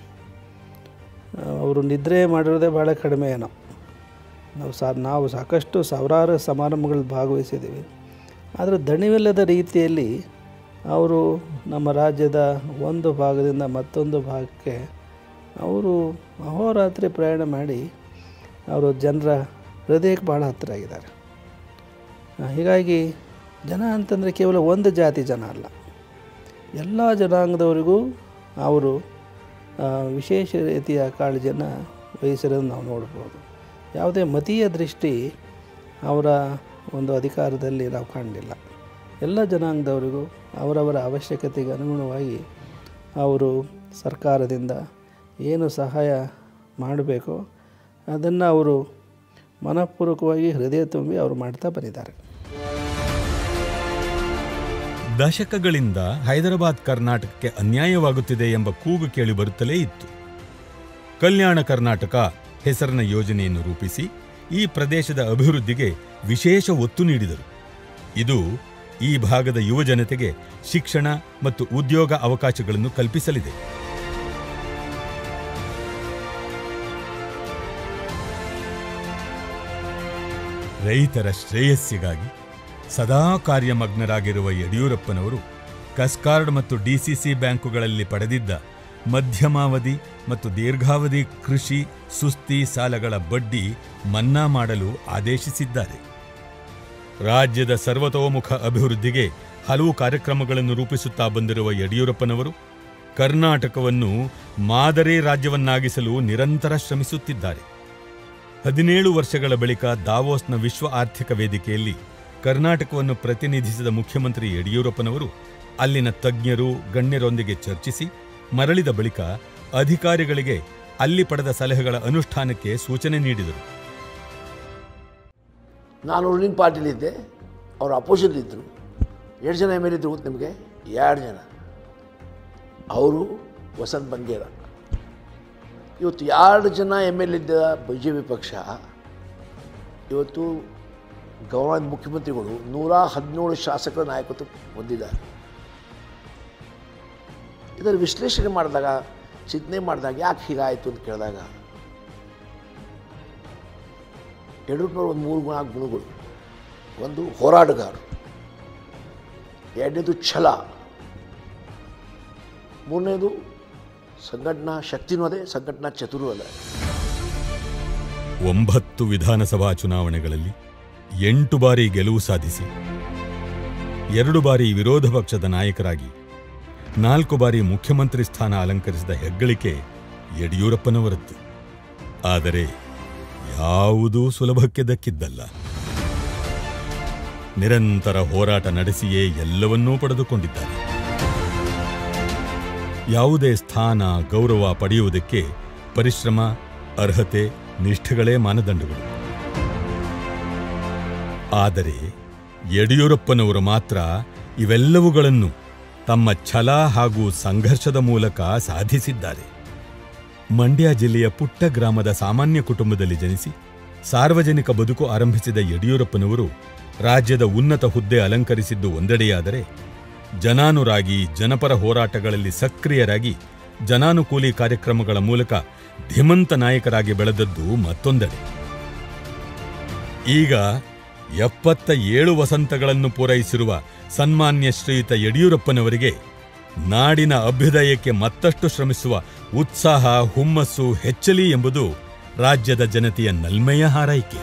ಅವರು ನಿದ್ರೆ ಮಾಡಿರೋದೇ ಭಾಳ ಕಡಿಮೆ ಏನೋ. ನಾವು ಸಾಕಷ್ಟು ಸಾವಿರಾರು ಸಮಾರಂಭಗಳಲ್ಲಿ ಭಾಗವಹಿಸಿದ್ದೀವಿ, ಆದರೆ ದಣಿವಿಲ್ಲದ ರೀತಿಯಲ್ಲಿ ಅವರು ನಮ್ಮ ರಾಜ್ಯದ ಒಂದು ಭಾಗದಿಂದ ಮತ್ತೊಂದು ಭಾಗಕ್ಕೆ ಅವರು ಅಹೋರಾತ್ರಿ ಪ್ರಯಾಣ ಮಾಡಿ ಅವರು ಜನರ ಹೃದಯಕ್ಕೆ ಭಾಳ ಹತ್ತಿರ ಆಗಿದ್ದಾರೆ. ಹೀಗಾಗಿ ಜನ ಅಂತಂದರೆ ಕೇವಲ ಒಂದು ಜಾತಿ ಜನ ಅಲ್ಲ, ಎಲ್ಲ ಜನಾಂಗದವರಿಗೂ ಅವರು ವಿಶೇಷ ರೀತಿಯ ಕಾಳಜಿಯನ್ನು ವಹಿಸಿರೋದನ್ನು ನಾವು ನೋಡ್ಬೋದು. ಯಾವುದೇ ಮತೀಯ ದೃಷ್ಟಿ ಅವರ ಒಂದು ಅಧಿಕಾರದಲ್ಲಿ ನಾವು ಕಾಣಲಿಲ್ಲ. ಎಲ್ಲ ಜನಾಂಗದವರಿಗೂ ಅವರವರ ಅವಶ್ಯಕತೆಗೆ ಅನುಗುಣವಾಗಿ ಅವರು ಸರ್ಕಾರದಿಂದ ಏನು ಸಹಾಯ ಮಾಡಬೇಕೋ ಅದನ್ನು ಅವರು ಮನಃಪೂರ್ವಕವಾಗಿ ಹೃದಯ ತುಂಬಿ ಅವರು ಮಾಡ್ತಾ ಬಂದಿದ್ದಾರೆ. ದಶಕಗಳಿಂದ ಹೈದರಾಬಾದ್ ಕರ್ನಾಟಕಕ್ಕೆ ಅನ್ಯಾಯವಾಗುತ್ತಿದೆ ಎಂಬ ಕೂಗು ಕೇಳಿ ಬರುತ್ತಲೇ ಇತ್ತು. ಕಲ್ಯಾಣ ಕರ್ನಾಟಕ ಹೆಸರಿನ ಯೋಜನೆಯನ್ನು ರೂಪಿಸಿ ಈ ಪ್ರದೇಶದ ಅಭಿವೃದ್ಧಿಗೆ ವಿಶೇಷ ಒತ್ತು ನೀಡಿದರು. ಇದು ಈ ಭಾಗದ ಯುವ ಜನತೆಗೆ ಶಿಕ್ಷಣ ಮತ್ತು ಉದ್ಯೋಗ ಅವಕಾಶಗಳನ್ನು ಕಲ್ಪಿಸಲಿದೆ. ರೈತರ ಶ್ರೇಯಸ್ಸಿಗಾಗಿ ಸದಾ ಕಾರ್ಯಮಗ್ನರಾಗಿರುವ ಯಡಿಯೂರಪ್ಪನವರು ಕಸ್ಕಾರ್ಡ್ ಮತ್ತು ಡಿಸಿಸಿ ಬ್ಯಾಂಕುಗಳಲ್ಲಿ ಪಡೆದಿದ್ದ ಮಧ್ಯಮಾವಧಿ ಮತ್ತು ದೀರ್ಘಾವಧಿ ಕೃಷಿ ಸುಸ್ತಿ ಸಾಲಗಳ ಬಡ್ಡಿ ಮನ್ನಾ ಮಾಡಲು ಆದೇಶಿಸಿದ್ದಾರೆ. ರಾಜ್ಯದ ಸರ್ವತೋಮುಖ ಅಭಿವೃದ್ಧಿಗೆ ಹಲವು ಕಾರ್ಯಕ್ರಮಗಳನ್ನು ರೂಪಿಸುತ್ತಾ ಬಂದಿರುವ ಯಡಿಯೂರಪ್ಪನವರು ಕರ್ನಾಟಕವನ್ನು ಮಾದರಿ ರಾಜ್ಯವನ್ನಾಗಿಸಲು ನಿರಂತರ ಶ್ರಮಿಸುತ್ತಿದ್ದಾರೆ. 17 ವರ್ಷಗಳ ಬಳಿಕ ದಾವೋಸ್ನ ವಿಶ್ವ ಆರ್ಥಿಕ ವೇದಿಕೆಯಲ್ಲಿ ಕರ್ನಾಟಕವನ್ನು ಪ್ರತಿನಿಧಿಸಿದ ಮುಖ್ಯಮಂತ್ರಿ ಯಡಿಯೂರಪ್ಪನವರು ಅಲ್ಲಿನ ತಜ್ಞರು ಗಣ್ಯರೊಂದಿಗೆ ಚರ್ಚಿಸಿ ಮರಳಿದ ಬಳಿಕ ಅಧಿಕಾರಿಗಳಿಗೆ ಅಲ್ಲಿ ಪಡೆದ ಸಲಹೆಗಳ ಅನುಷ್ಠಾನಕ್ಕೆ ಸೂಚನೆ ನೀಡಿದರು. ನಾನು ರೂಲಿಂಗ್ ಪಾರ್ಟಿಲಿದ್ದೆ, ಅವರು ಅಪೋಸಿಷನ್ಲಿದ್ದರು. 2 ಜನ ಎಮ್ ಎಲ್ ಇದ್ದರು ಗೊತ್ತು ನಿಮಗೆ, 2 ಜನ. ಅವರು ವಸಂತ್ ಬಂಗೇರ. ಇವತ್ತು 2 ಜನ ಎಮ್ ಎಲ್ ಇದ್ದ BJP ಪಕ್ಷ ಇವತ್ತು ಗೌರವ ಮುಖ್ಯಮಂತ್ರಿಗಳು 117 ಶಾಸಕರ ನಾಯಕತ್ವ ಹೊಂದಿದ್ದಾರೆ. ಇದರ ವಿಶ್ಲೇಷಣೆ ಮಾಡಿದಾಗ, ಚಿಂತನೆ ಮಾಡಿದಾಗ ಯಾಕೆ ಹೀಗಾಯಿತು ಅಂತ ಕೇಳಿದಾಗ ಯಡಿಯೂರಪ್ಪನವರು ಒಂದು 3 ಗುಣಗಳು. ಒಂದು ಹೋರಾಟಗಾರ, ಎರಡನೇದು ಛಲ, ಮೂರನೇದು ಸಂಘಟನಾ ಶಕ್ತಿನೂ ಅದೇ, ಸಂಘಟನಾ ಚತುರೂ ಅದೇ. 9 ವಿಧಾನಸಭಾ ಚುನಾವಣೆಗಳಲ್ಲಿ 8 ಬಾರಿ ಗೆಲುವು ಸಾಧಿಸಿ 2 ಬಾರಿ ವಿರೋಧ ಪಕ್ಷದ ನಾಯಕರಾಗಿ 4 ಬಾರಿ ಮುಖ್ಯಮಂತ್ರಿ ಸ್ಥಾನ ಅಲಂಕರಿಸಿದ ಹೆಗ್ಗಳಿಕೆ ಯಡಿಯೂರಪ್ಪನವರದ್ದು. ಆದರೆ ಯಾವುದೂ ಸುಲಭಕ್ಕೆ ದಕ್ಕಿದ್ದಲ್ಲ. ನಿರಂತರ ಹೋರಾಟ ನಡೆಸಿಯೇ ಎಲ್ಲವನ್ನೂ ಪಡೆದುಕೊಂಡಿದ್ದಾರೆ. ಯಾವುದೇ ಸ್ಥಾನ ಗೌರವ ಪಡೆಯುವುದಕ್ಕೆ ಪರಿಶ್ರಮ, ಅರ್ಹತೆ, ನಿಷ್ಠೆಗಳೇ ಮಾನದಂಡಗಳು. ಆದರೆ ಯಡಿಯೂರಪ್ಪನವರು ಮಾತ್ರ ಇವೆಲ್ಲವುಗಳನ್ನು ತಮ್ಮ ಛಲ ಹಾಗೂ ಸಂಘರ್ಷದ ಮೂಲಕ ಸಾಧಿಸಿದ್ದಾರೆ. ಮಂಡ್ಯ ಜಿಲ್ಲೆಯ ಪುಟ್ಟ ಗ್ರಾಮದ ಸಾಮಾನ್ಯ ಕುಟುಂಬದಲ್ಲಿ ಜನಿಸಿ ಸಾರ್ವಜನಿಕ ಬದುಕು ಆರಂಭಿಸಿದ ಯಡಿಯೂರಪ್ಪನವರು ರಾಜ್ಯದ ಉನ್ನತ ಹುದ್ದೆ ಅಲಂಕರಿಸಿದ್ದು ಒಂದೆಡೆಯಾದರೆ, ಜನಾನುರಾಗಿ ಜನಪರ ಹೋರಾಟಗಳಲ್ಲಿ ಸಕ್ರಿಯರಾಗಿ ಜನಾನುಕೂಲಿ ಕಾರ್ಯಕ್ರಮಗಳ ಮೂಲಕ ಧೀಮಂತ ನಾಯಕರಾಗಿ ಬೆಳೆದದ್ದು ಮತ್ತೊಂದೆಡೆ. ಈಗ 77 ವಸಂತಗಳನ್ನು ಪೂರೈಸಿರುವ ಸನ್ಮಾನ್ಯ ಶ್ರೀಯುತ ಯಡಿಯೂರಪ್ಪನವರಿಗೆ ನಾಡಿನ ಅಭ್ಯುದಯಕ್ಕೆ ಮತ್ತಷ್ಟು ಶ್ರಮಿಸುವ ಉತ್ಸಾಹ, ಹುಮ್ಮಸ್ಸು ಹೆಚ್ಚಲಿ ಎಂಬುದು ರಾಜ್ಯದ ಜನತೆಯ ನಲ್ಮೆಯ ಹಾರೈಕೆ.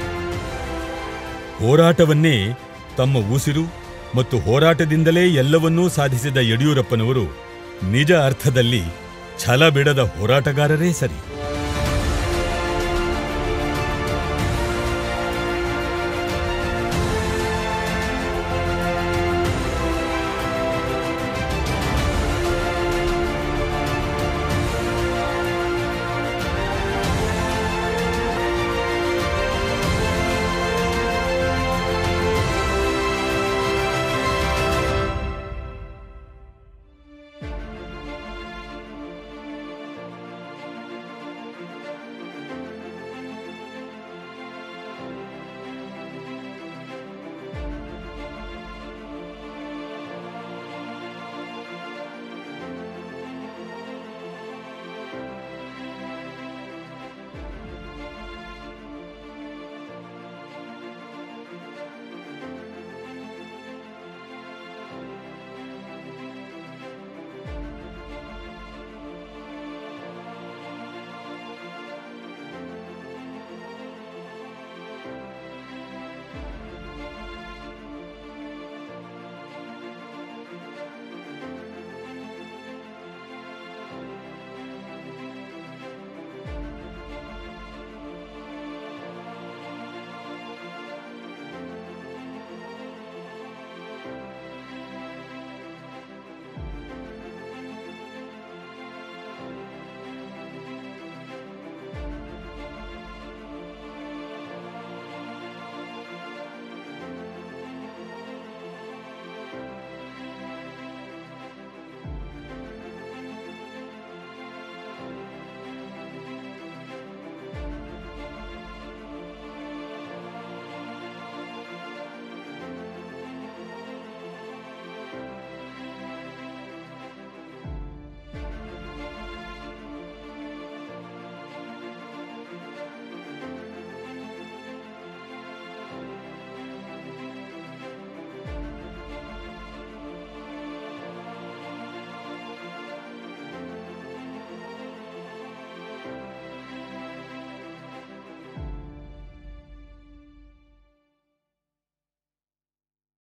ಹೋರಾಟವನ್ನೇ ತಮ್ಮ ಉಸಿರು ಮತ್ತು ಹೋರಾಟದಿಂದಲೇ ಎಲ್ಲವನ್ನೂ ಸಾಧಿಸಿದ ಯಡಿಯೂರಪ್ಪನವರು ನಿಜ ಅರ್ಥದಲ್ಲಿ ಛಲ ಬಿಡದ ಹೋರಾಟಗಾರರೇ ಸರಿ.